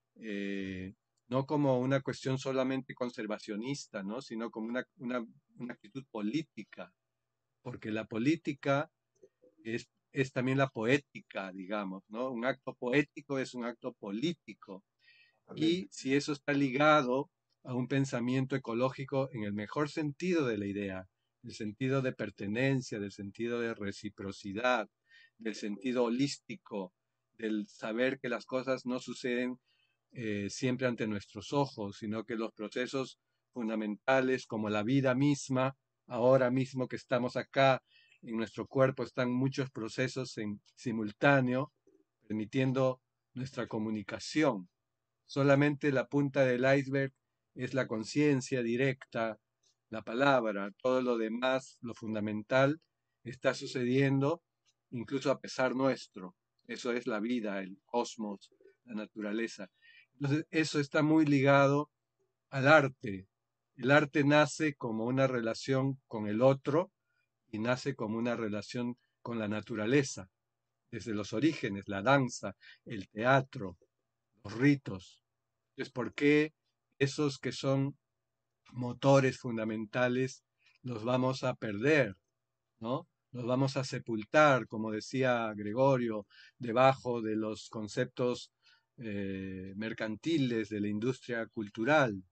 eh, no como una cuestión solamente conservacionista, ¿no? Sino como una, una, una actitud política, porque la política es, es también la poética, digamos, ¿no? Un acto poético es un acto político. Y si eso está ligado a un pensamiento ecológico en el mejor sentido de la idea, el sentido de pertenencia, del sentido de reciprocidad, del sentido holístico, del saber que las cosas no suceden eh, siempre ante nuestros ojos, sino que los procesos fundamentales como la vida misma, ahora mismo que estamos acá, en nuestro cuerpo están muchos procesos en simultáneo, permitiendo nuestra comunicación. Solamente la punta del iceberg es la conciencia directa, la palabra, todo lo demás, lo fundamental, está sucediendo incluso a pesar nuestro. Eso es la vida, el cosmos, la naturaleza. Entonces, eso está muy ligado al arte. El arte nace como una relación con el otro y nace como una relación con la naturaleza, desde los orígenes, la danza, el teatro, los ritos. Entonces, ¿por qué esos que son motores fundamentales los vamos a perder, ¿no? Los vamos a sepultar, como decía Gregorio, debajo de los conceptos eh, mercantiles de la industria cultural.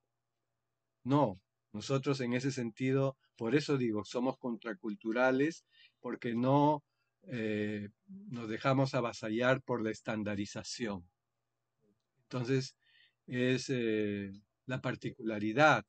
No, nosotros en ese sentido, por eso digo, somos contraculturales, porque no eh, nos dejamos avasallar por la estandarización. Entonces, es eh, la particularidad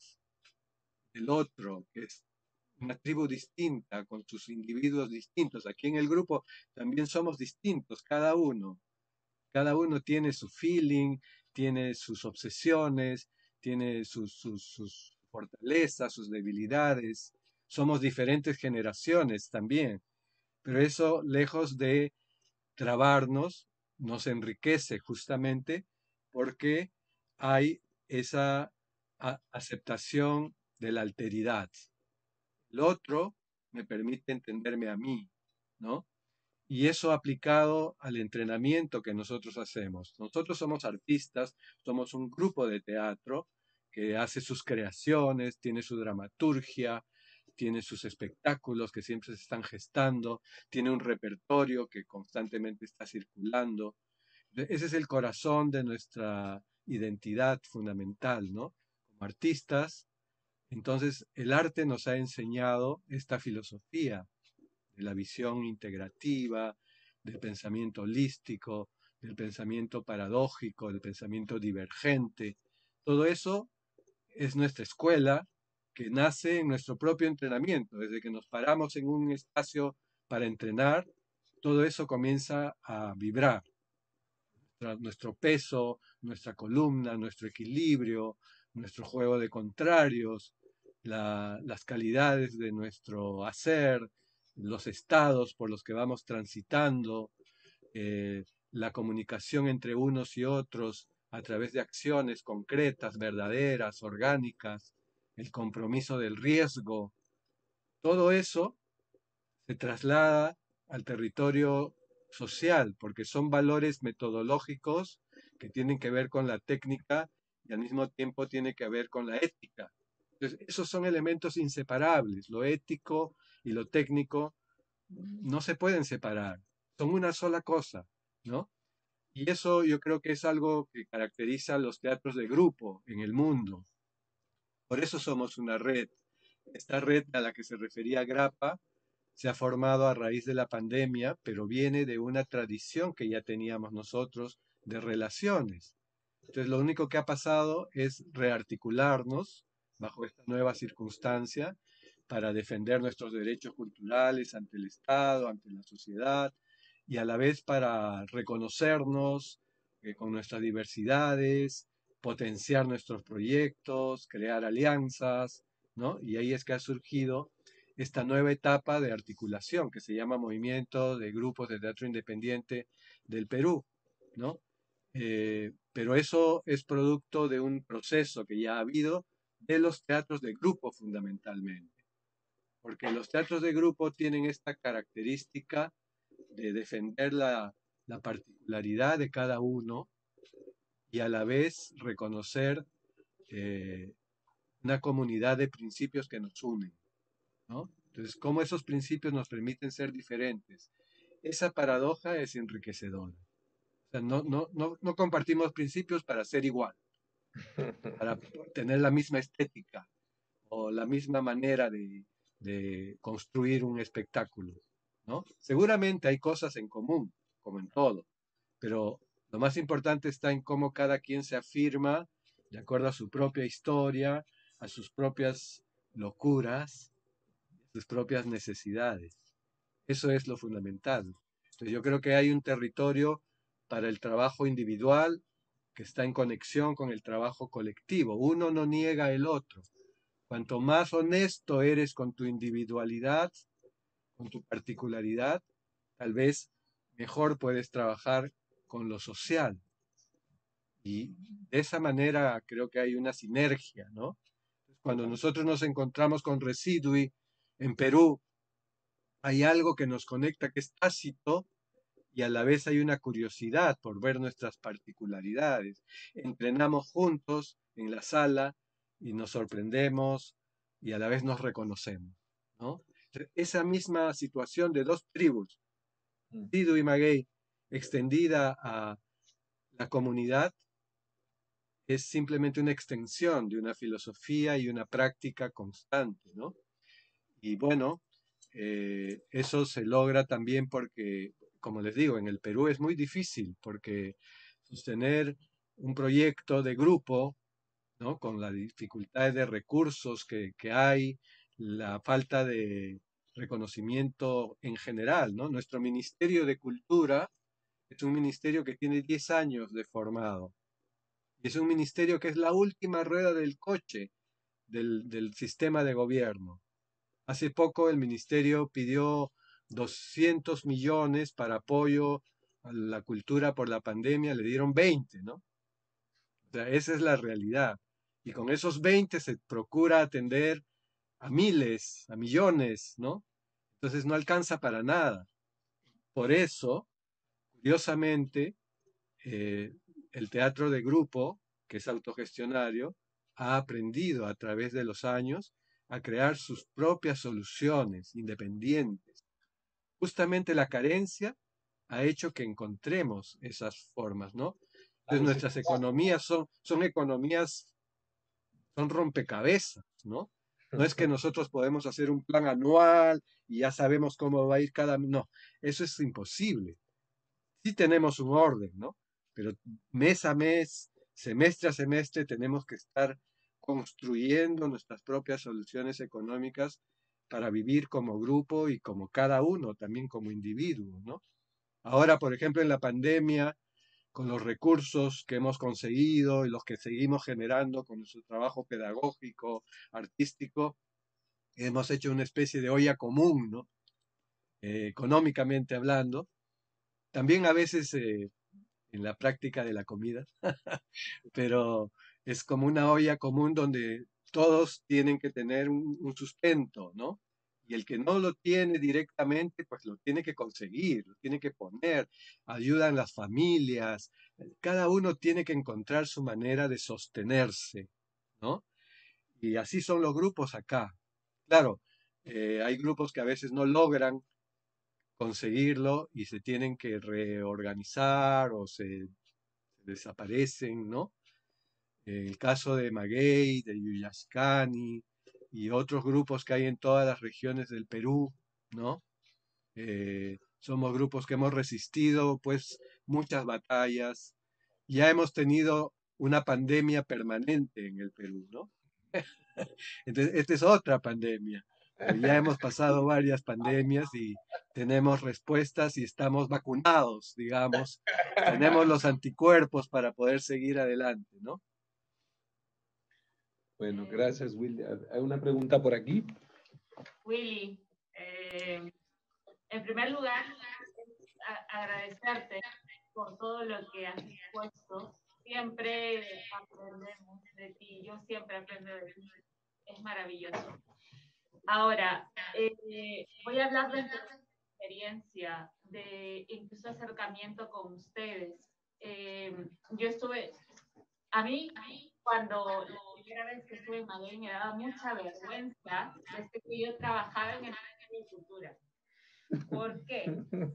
del otro, que es una tribu distinta, con sus individuos distintos. Aquí en el grupo también somos distintos, cada uno. Cada uno tiene su feeling, tiene sus obsesiones, tiene sus, sus, sus fortalezas, sus debilidades. Somos diferentes generaciones también, pero eso, lejos de trabarnos, nos enriquece justamente porque hay esa a- aceptación de la alteridad. El otro me permite entenderme a mí, ¿no? Y eso aplicado al entrenamiento que nosotros hacemos. Nosotros somos artistas, somos un grupo de teatro que hace sus creaciones, tiene su dramaturgia, tiene sus espectáculos que siempre se están gestando, tiene un repertorio que constantemente está circulando. Ese es el corazón de nuestra identidad fundamental, ¿no? Como artistas, entonces el arte nos ha enseñado esta filosofía de la visión integrativa, del pensamiento holístico, del pensamiento paradójico, del pensamiento divergente. Todo eso es nuestra escuela que nace en nuestro propio entrenamiento. Desde que nos paramos en un espacio para entrenar, todo eso comienza a vibrar. Nuestro peso, nuestra columna, nuestro equilibrio, nuestro juego de contrarios, la, las calidades de nuestro hacer, los estados por los que vamos transitando, eh, la comunicación entre unos y otros a través de acciones concretas, verdaderas, orgánicas, el compromiso del riesgo, todo eso se traslada al territorio social, porque son valores metodológicos que tienen que ver con la técnica y al mismo tiempo tiene que ver con la ética. Entonces, esos son elementos inseparables, lo ético y lo técnico no se pueden separar, son una sola cosa, ¿no? Y eso yo creo que es algo que caracteriza a los teatros de grupo en el mundo. Por eso somos una red. Esta red a la que se refería Grappa se ha formado a raíz de la pandemia, pero viene de una tradición que ya teníamos nosotros de relaciones. Entonces, lo único que ha pasado es rearticularnos bajo esta nueva circunstancia, para defender nuestros derechos culturales ante el Estado, ante la sociedad, y a la vez para reconocernos eh, con nuestras diversidades, potenciar nuestros proyectos, crear alianzas, ¿no? Y ahí es que ha surgido esta nueva etapa de articulación que se llama Movimiento de Grupos de Teatro Independiente del Perú, ¿no? Eh, pero eso es producto de un proceso que ya ha habido de los teatros de grupo fundamentalmente, porque los teatros de grupo tienen esta característica de defender la, la particularidad de cada uno y a la vez reconocer eh, una comunidad de principios que nos unen, ¿no? Entonces, cómo esos principios nos permiten ser diferentes. Esa paradoja es enriquecedora. O sea, no, no, no, no compartimos principios para ser igual, para tener la misma estética o la misma manera de, de construir un espectáculo, ¿no? Seguramente hay cosas en común, como en todo, pero lo más importante está en cómo cada quien se afirma de acuerdo a su propia historia, a sus propias locuras, sus propias necesidades. Eso es lo fundamental. Entonces yo creo que hay un territorio para el trabajo individual que está en conexión con el trabajo colectivo. Uno no niega el otro. Cuanto más honesto eres con tu individualidad, con tu particularidad, tal vez mejor puedes trabajar con lo social. Y de esa manera creo que hay una sinergia, ¿no? Cuando nosotros nos encontramos con Residui en Perú, hay algo que nos conecta que es tácito y a la vez hay una curiosidad por ver nuestras particularidades. Entrenamos juntos en la sala y nos sorprendemos y a la vez nos reconocemos, ¿no? Esa misma situación de dos tribus, Residui y Maguey, extendida a la comunidad, es simplemente una extensión de una filosofía y una práctica constante, ¿no? Y bueno, eh, eso se logra también porque, como les digo, en el Perú es muy difícil porque sostener un proyecto de grupo, ¿no? Con las dificultades de recursos que, que hay, la falta de reconocimiento en general, ¿no? Nuestro Ministerio de Cultura es un ministerio que tiene diez años de formado. Y es un ministerio que es la última rueda del coche del, del sistema de gobierno. Hace poco el ministerio pidió doscientos millones para apoyo a la cultura por la pandemia, le dieron veinte, ¿no? O sea, esa es la realidad. Y con esos veinte se procura atender a miles, a millones, ¿no? Entonces no alcanza para nada. Por eso, curiosamente, eh, el teatro de grupo, que es autogestionario, ha aprendido a través de los años a crear sus propias soluciones independientes. Justamente la carencia ha hecho que encontremos esas formas, ¿no? Entonces nuestras economías son, son economías, son rompecabezas, ¿no? No es que nosotros podemos hacer un plan anual y ya sabemos cómo va a ir cada... No, eso es imposible. Sí tenemos un orden, ¿no? Pero mes a mes, semestre a semestre, tenemos que estar construyendo nuestras propias soluciones económicas para vivir como grupo y como cada uno, también como individuo, ¿no? Ahora, por ejemplo, en la pandemia, con los recursos que hemos conseguido y los que seguimos generando con nuestro trabajo pedagógico, artístico, hemos hecho una especie de olla común, ¿no? Eh, económicamente hablando. También a veces eh, en la práctica de la comida, pero es como una olla común donde todos tienen que tener un, un sustento, ¿no? Y el que no lo tiene directamente, pues lo tiene que conseguir, lo tiene que poner, ayudan las familias, cada uno tiene que encontrar su manera de sostenerse, ¿no? Y así son los grupos acá. Claro, eh, hay grupos que a veces no logran conseguirlo y se tienen que reorganizar o se, se desaparecen, ¿no? El caso de Maguey, de Yuyascani y otros grupos que hay en todas las regiones del Perú, ¿no? Eh, somos grupos que hemos resistido, pues, muchas batallas. Ya hemos tenido una pandemia permanente en el Perú, ¿no? Entonces, esta es otra pandemia, Pero ya hemos pasado varias pandemias y tenemos respuestas y estamos vacunados, digamos. Tenemos los anticuerpos para poder seguir adelante, ¿no? Bueno, gracias, Willy. ¿Hay una pregunta por aquí? Willy, eh, en primer lugar, a- agradecerte por todo lo que has expuesto. Siempre aprendemos de ti, yo siempre aprendo de ti. Es maravilloso. Ahora, eh, voy a hablar de mi experiencia, de incluso acercamiento con ustedes. Eh, yo estuve, a mí, cuando la primera vez que estuve en Madrid me daba mucha vergüenza desde que yo trabajaba en el Ministerio de Cultura. ¿Por qué?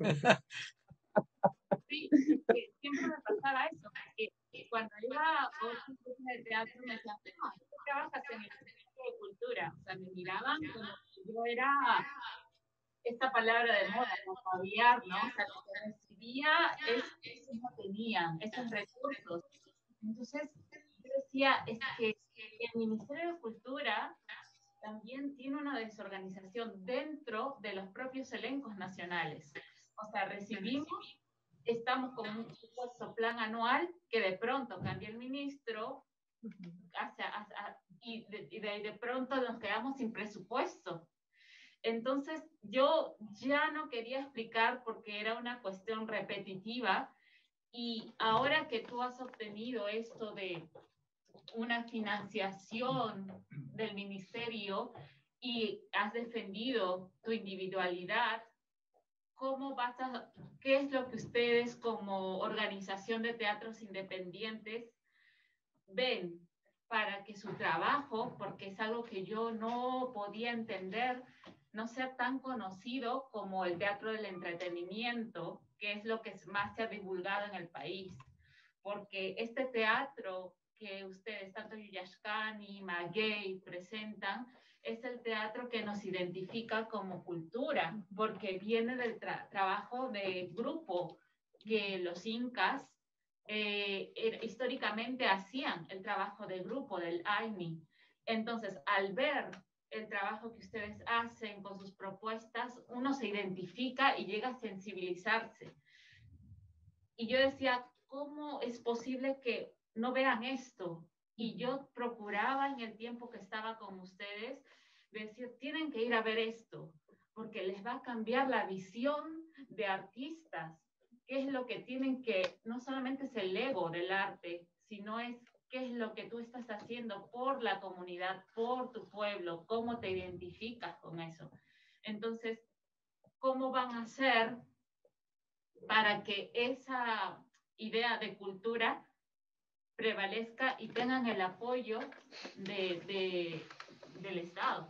Sí, porque siempre me pasaba eso, que, que cuando iba a otro curso de teatro me decían, no, tú trabajas en el Ministerio de Cultura. O sea, me miraban como si yo era esta palabra de moda, como caviar, ¿no? O sea, lo que recibía es eso no tenían, esos recursos. Entonces, yo decía, es que el Ministerio de Cultura también tiene una desorganización dentro de los propios elencos nacionales. O sea, recibimos, estamos con un supuesto plan anual que de pronto cambia el ministro hace, hace, y, de, y de, de pronto nos quedamos sin presupuesto. Entonces, yo ya no quería explicar porque era una cuestión repetitiva y ahora que tú has obtenido esto de una financiación del ministerio y has defendido tu individualidad, ¿cómo vas a, qué es lo que ustedes como organización de teatros independientes ven para que su trabajo, porque es algo que yo no podía entender, no sea tan conocido como el teatro del entretenimiento, que es lo que más se ha divulgado en el país? Porque este teatro que ustedes, tanto Yuyashkani, Maguey, presentan, es el teatro que nos identifica como cultura, porque viene del tra trabajo de grupo que los incas eh, er, históricamente hacían, el trabajo de grupo, del AINI. Entonces, al ver el trabajo que ustedes hacen con sus propuestas, uno se identifica y llega a sensibilizarse. Y yo decía, ¿cómo es posible que no vean esto? Y yo procuraba en el tiempo que estaba con ustedes decir, tienen que ir a ver esto, porque les va a cambiar la visión de artistas. ¿Qué es lo que tienen que, no solamente es el ego del arte, sino es qué es lo que tú estás haciendo por la comunidad, por tu pueblo, cómo te identificas con eso? Entonces, ¿cómo van a hacer para que esa idea de cultura prevalezca y tengan el apoyo de, de, del Estado?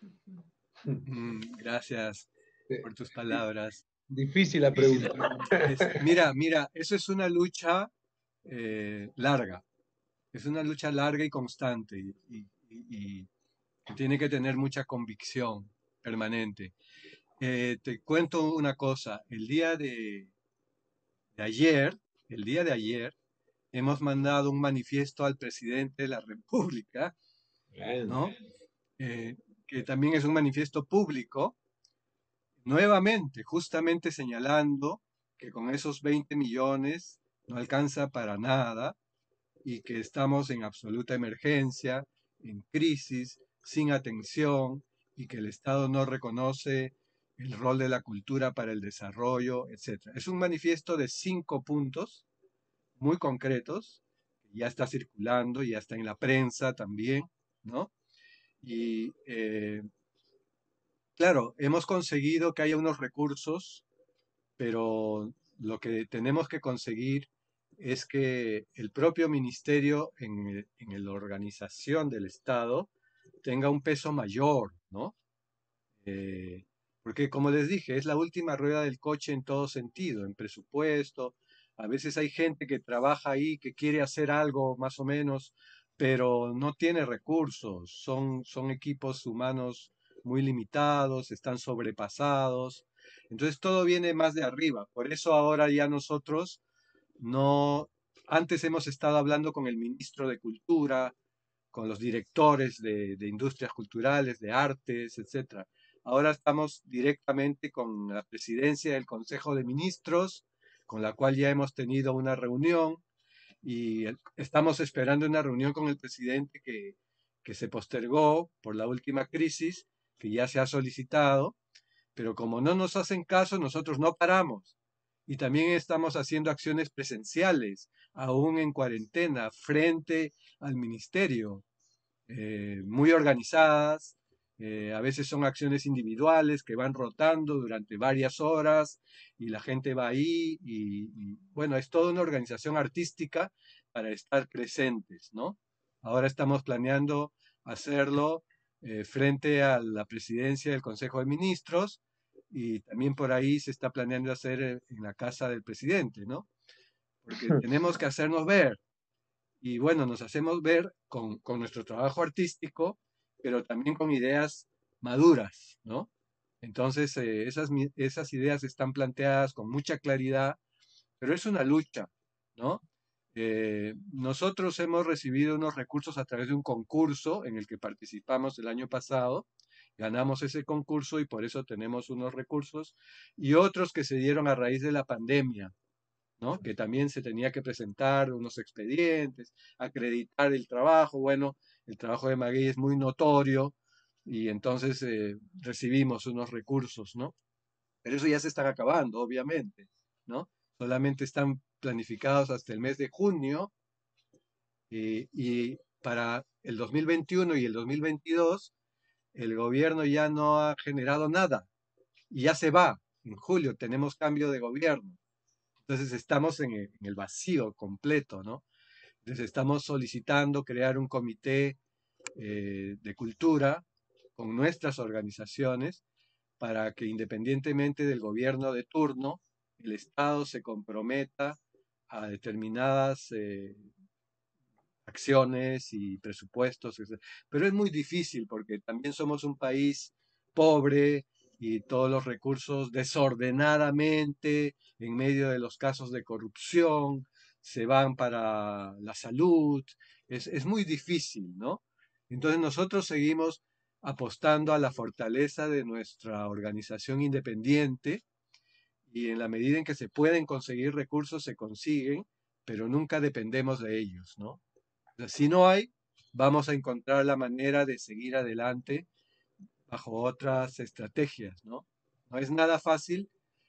Gracias por tus palabras. Difícil la pregunta. Es, mira, mira, eso es una lucha eh, larga. Es una lucha larga y constante y, y, y, y tiene que tener mucha convicción permanente. Eh, te cuento una cosa. El día de, de ayer, el día de ayer, hemos mandado un manifiesto al presidente de la República, ¿no? Eh, que también es un manifiesto público, nuevamente, justamente señalando que con esos veinte millones no alcanza para nada y que estamos en absoluta emergencia, en crisis, sin atención y que el Estado no reconoce el rol de la cultura para el desarrollo, etcétera. Es un manifiesto de cinco puntos muy concretos, ya está circulando, ya está en la prensa también, ¿no? Y eh, claro, hemos conseguido que haya unos recursos, pero lo que tenemos que conseguir es que el propio ministerio en, en la organización del Estado tenga un peso mayor, ¿no? Eh, porque como les dije, es la última rueda del coche en todo sentido, en presupuesto. A veces hay gente que trabaja ahí, que quiere hacer algo más o menos, pero no tiene recursos. Son, son equipos humanos muy limitados, están sobrepasados. Entonces todo viene más de arriba. Por eso ahora ya nosotros no... Antes hemos estado hablando con el ministro de Cultura, con los directores de, de industrias culturales, de artes, etcétera. Ahora estamos directamente con la presidencia del Consejo de Ministros, con la cual ya hemos tenido una reunión y estamos esperando una reunión con el presidente que, que se postergó por la última crisis, que ya se ha solicitado, pero como no nos hacen caso, nosotros no paramos. Y también estamos haciendo acciones presenciales, aún en cuarentena, frente al ministerio, eh, muy organizadas. Eh, a veces son acciones individuales que van rotando durante varias horas y la gente va ahí y, y, bueno, es toda una organización artística para estar presentes, ¿no? Ahora estamos planeando hacerlo eh, frente a la presidencia del Consejo de Ministros y también por ahí se está planeando hacer en la casa del presidente, ¿no? Porque tenemos que hacernos ver. Y bueno, nos hacemos ver con, con nuestro trabajo artístico, pero también con ideas maduras, ¿no? Entonces, eh, esas, esas ideas están planteadas con mucha claridad, pero es una lucha, ¿no? Eh, nosotros hemos recibido unos recursos a través de un concurso en el que participamos el año pasado, ganamos ese concurso y por eso tenemos unos recursos, y otros que se dieron a raíz de la pandemia, ¿no? Que también se tenía que presentar unos expedientes, acreditar el trabajo. Bueno, el trabajo de Maguey es muy notorio y entonces eh, recibimos unos recursos, ¿no? Pero eso ya se están acabando, obviamente, ¿no? Solamente están planificados hasta el mes de junio y, y para el dos mil veintiuno y el dos mil veintidós el gobierno ya no ha generado nada y ya se va. En julio tenemos cambio de gobierno. Entonces estamos en el, en el vacío completo, ¿no? Entonces estamos solicitando crear un comité eh, de cultura con nuestras organizaciones para que independientemente del gobierno de turno, el Estado se comprometa a determinadas eh, acciones y presupuestos. Pero es muy difícil porque también somos un país pobre y todos los recursos desordenadamente, en medio de los casos de corrupción, se van para la salud. Es, es muy difícil, ¿no? Entonces nosotros seguimos apostando a la fortaleza de nuestra organización independiente y en la medida en que se pueden conseguir recursos, se consiguen, pero nunca dependemos de ellos, ¿no? O sea, si no hay, vamos a encontrar la manera de seguir adelante bajo otras estrategias, ¿no? No es nada fácil,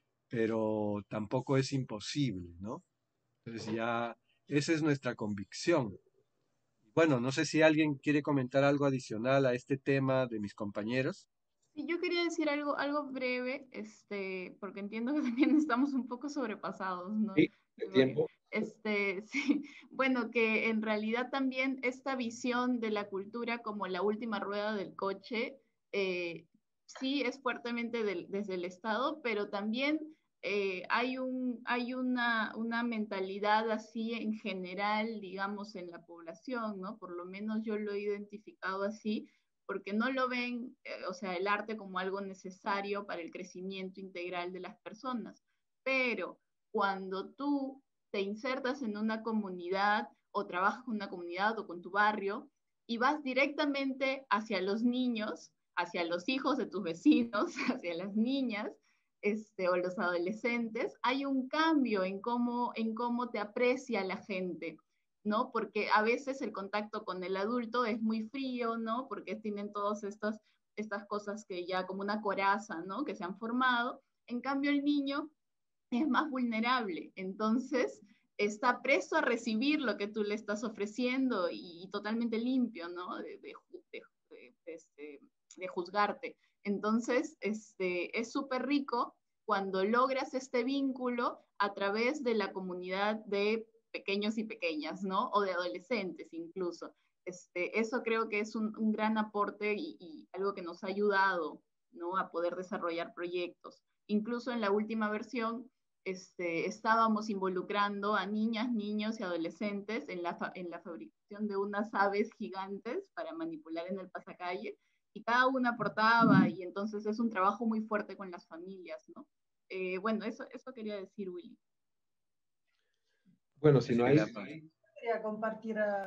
pero tampoco es imposible, ¿no? Entonces ya, esa es nuestra convicción. Bueno, no sé si alguien quiere comentar algo adicional a este tema de mis compañeros. Sí, yo quería decir algo, algo breve, este, porque entiendo que también estamos un poco sobrepasados, ¿no? Sí, el tiempo. Este, sí, bueno, que en realidad también esta visión de la cultura como la última rueda del coche, eh, sí es fuertemente del, desde el Estado, pero también eh, hay, un, hay una, una mentalidad así en general, digamos, en la población, ¿no? Por lo menos yo lo he identificado así, porque no lo ven, eh, o sea, el arte como algo necesario para el crecimiento integral de las personas. Pero cuando tú te insertas en una comunidad o trabajas con una comunidad o con tu barrio y vas directamente hacia los niños, hacia los hijos de tus vecinos, hacia las niñas, este, o los adolescentes, hay un cambio en cómo, en cómo te aprecia la gente, ¿no? Porque a veces el contacto con el adulto es muy frío, ¿no? Porque tienen todas estas, estas cosas que ya como una coraza, ¿no? Que se han formado. En cambio, el niño es más vulnerable, entonces está preso a recibir lo que tú le estás ofreciendo y, y totalmente limpio, ¿no? De, de, de, de, este, de juzgarte. Entonces, este, es súper rico cuando logras este vínculo a través de la comunidad de pequeños y pequeñas, ¿no? O de adolescentes incluso. Este, eso creo que es un, un gran aporte y, y algo que nos ha ayudado, ¿no? A poder desarrollar proyectos. Incluso en la última versión, este, estábamos involucrando a niñas, niños y adolescentes en la, fa en la fabricación de unas aves gigantes para manipular en el pasacalle, y cada una aportaba, y entonces es un trabajo muy fuerte con las familias, ¿no? Eh, bueno, eso, eso quería decir, Willy. Bueno, si no hay... Quería compartir uh,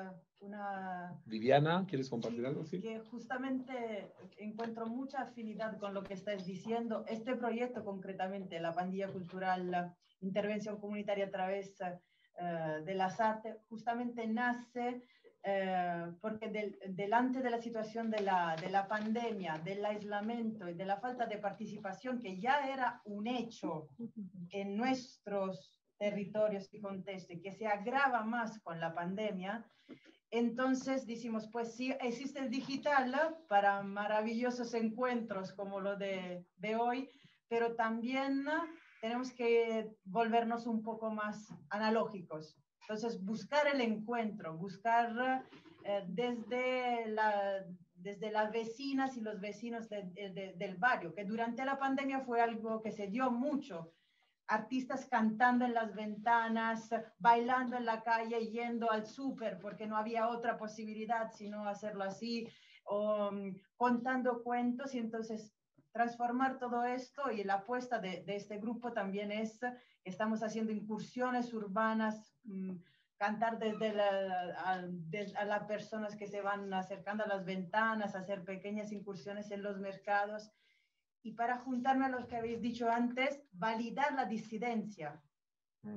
una... Viviana, ¿quieres compartir Sí, algo? Sí. que justamente encuentro mucha afinidad con lo que estás diciendo. Este proyecto concretamente, la Pandilla Cultural, la Intervención Comunitaria a través uh, de las artes, justamente nace uh, porque del, delante de la situación de la, de la pandemia, del aislamiento y de la falta de participación, que ya era un hecho en nuestros territorios y contextos, que se agrava más con la pandemia. Entonces decimos, pues sí, existe el digital, ¿no?, para maravillosos encuentros como lo de, de hoy, pero también, ¿no?, tenemos que volvernos un poco más analógicos. Entonces, buscar el encuentro, buscar eh, desde, la, desde las vecinas y los vecinos de, de, del barrio, que durante la pandemia fue algo que se dio mucho. Artistas cantando en las ventanas, bailando en la calle, yendo al súper porque no había otra posibilidad sino hacerlo así, o um, contando cuentos. Y entonces transformar todo esto, y la apuesta de, de este grupo también es, estamos haciendo incursiones urbanas, um, cantar desde la, a, desde a las personas que se van acercando a las ventanas, hacer pequeñas incursiones en los mercados. Y para juntarme a los que habéis dicho antes, validar la disidencia mm.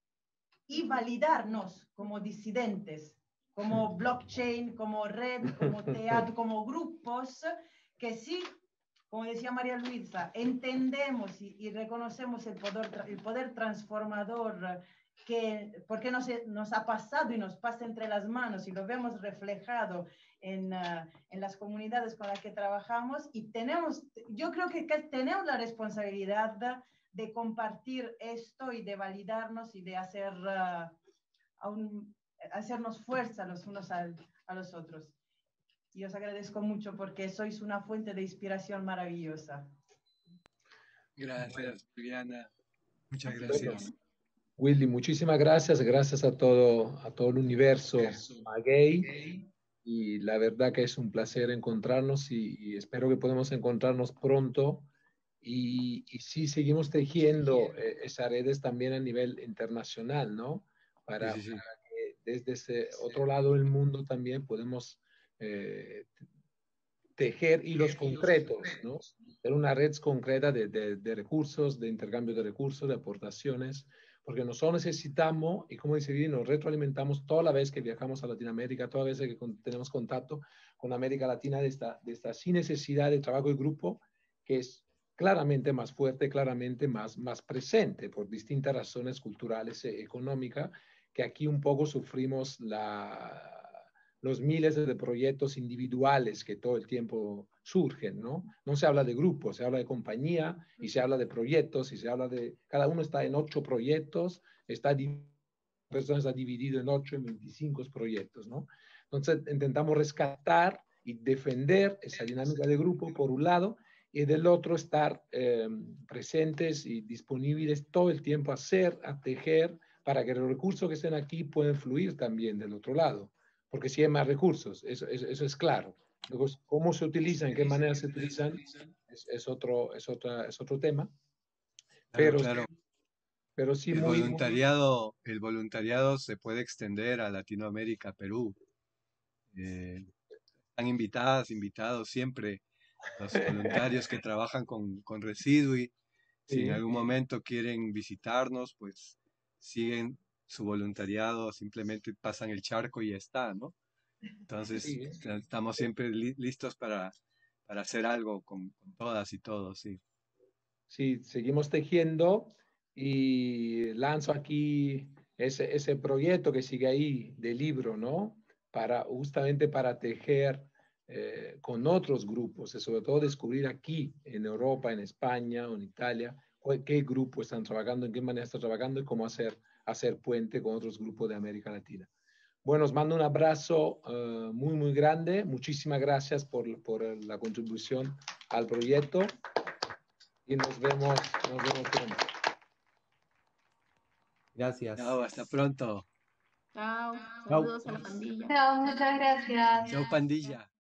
y validarnos como disidentes, como blockchain, como red, como teatro, como grupos que sí, como decía María Luisa, entendemos y, y reconocemos el poder, el poder transformador que, porque nos, nos ha pasado y nos pasa entre las manos, y lo vemos reflejado en, uh, en las comunidades con las que trabajamos. Y tenemos, yo creo que, que tenemos la responsabilidad de, de compartir esto y de validarnos y de hacer, uh, un, hacernos fuerza los unos a, a los otros. Y os agradezco mucho porque sois una fuente de inspiración maravillosa. Gracias, Viviana. Muchas gracias. Willy, muchísimas gracias. Gracias a todo, a todo el universo maguey. Y la verdad que es un placer encontrarnos, y, y espero que podamos encontrarnos pronto. Y, y sí, seguimos tejiendo eh, esas redes también a nivel internacional, ¿no? Para, sí, sí, sí. para que desde ese otro lado del mundo también podemos eh, tejer hilos concretos, ¿no? Tener una red concreta de, de, de recursos, de intercambio de recursos, de aportaciones, porque nosotros necesitamos, y como dice bien, nos retroalimentamos toda la vez que viajamos a Latinoamérica, toda vez que con, tenemos contacto con América Latina, de esta, de esta sin necesidad de trabajo de grupo, que es claramente más fuerte, claramente más, más presente por distintas razones culturales e económicas, que aquí un poco sufrimos la, los miles de proyectos individuales que todo el tiempo surgen, ¿no? No se habla de grupos, se habla de compañía, y se habla de proyectos, y se habla de, cada uno está en ocho proyectos, está personas está dividido en ocho, en veinticinco proyectos, ¿no? Entonces intentamos rescatar y defender esa dinámica de grupo por un lado, y del otro estar eh, presentes y disponibles todo el tiempo a hacer, a tejer, para que los recursos que estén aquí puedan fluir también del otro lado, porque si hay más recursos, eso, eso, eso es claro. Luego, cómo se utilizan, en qué manera se utilizan, es, es, otro, es, otra, es otro tema. Claro, pero, claro. pero sí el muy, voluntariado, muy... el voluntariado se puede extender a Latinoamérica, Perú. Eh, están invitadas, invitados siempre los voluntarios que trabajan con, con Residui. Si sí, en algún momento quieren visitarnos, pues siguen su voluntariado, simplemente pasan el charco y ya está, ¿no? Entonces, sí, estamos siempre li listos para, para hacer algo con, con todas y todos, sí. Sí, seguimos tejiendo, y lanzo aquí ese, ese proyecto que sigue ahí de libro, ¿no? Para, justamente para tejer eh, con otros grupos, y sobre todo descubrir aquí en Europa, en España o en Italia, qué grupos están trabajando, en qué manera están trabajando, y cómo hacer, hacer puente con otros grupos de América Latina. Bueno, os mando un abrazo uh, muy, muy grande. Muchísimas gracias por, por la contribución al proyecto, y nos vemos, nos vemos pronto. Gracias. Chao, hasta pronto. Chao, saludos a la pandilla. Chao, muchas gracias. Chao, pandilla.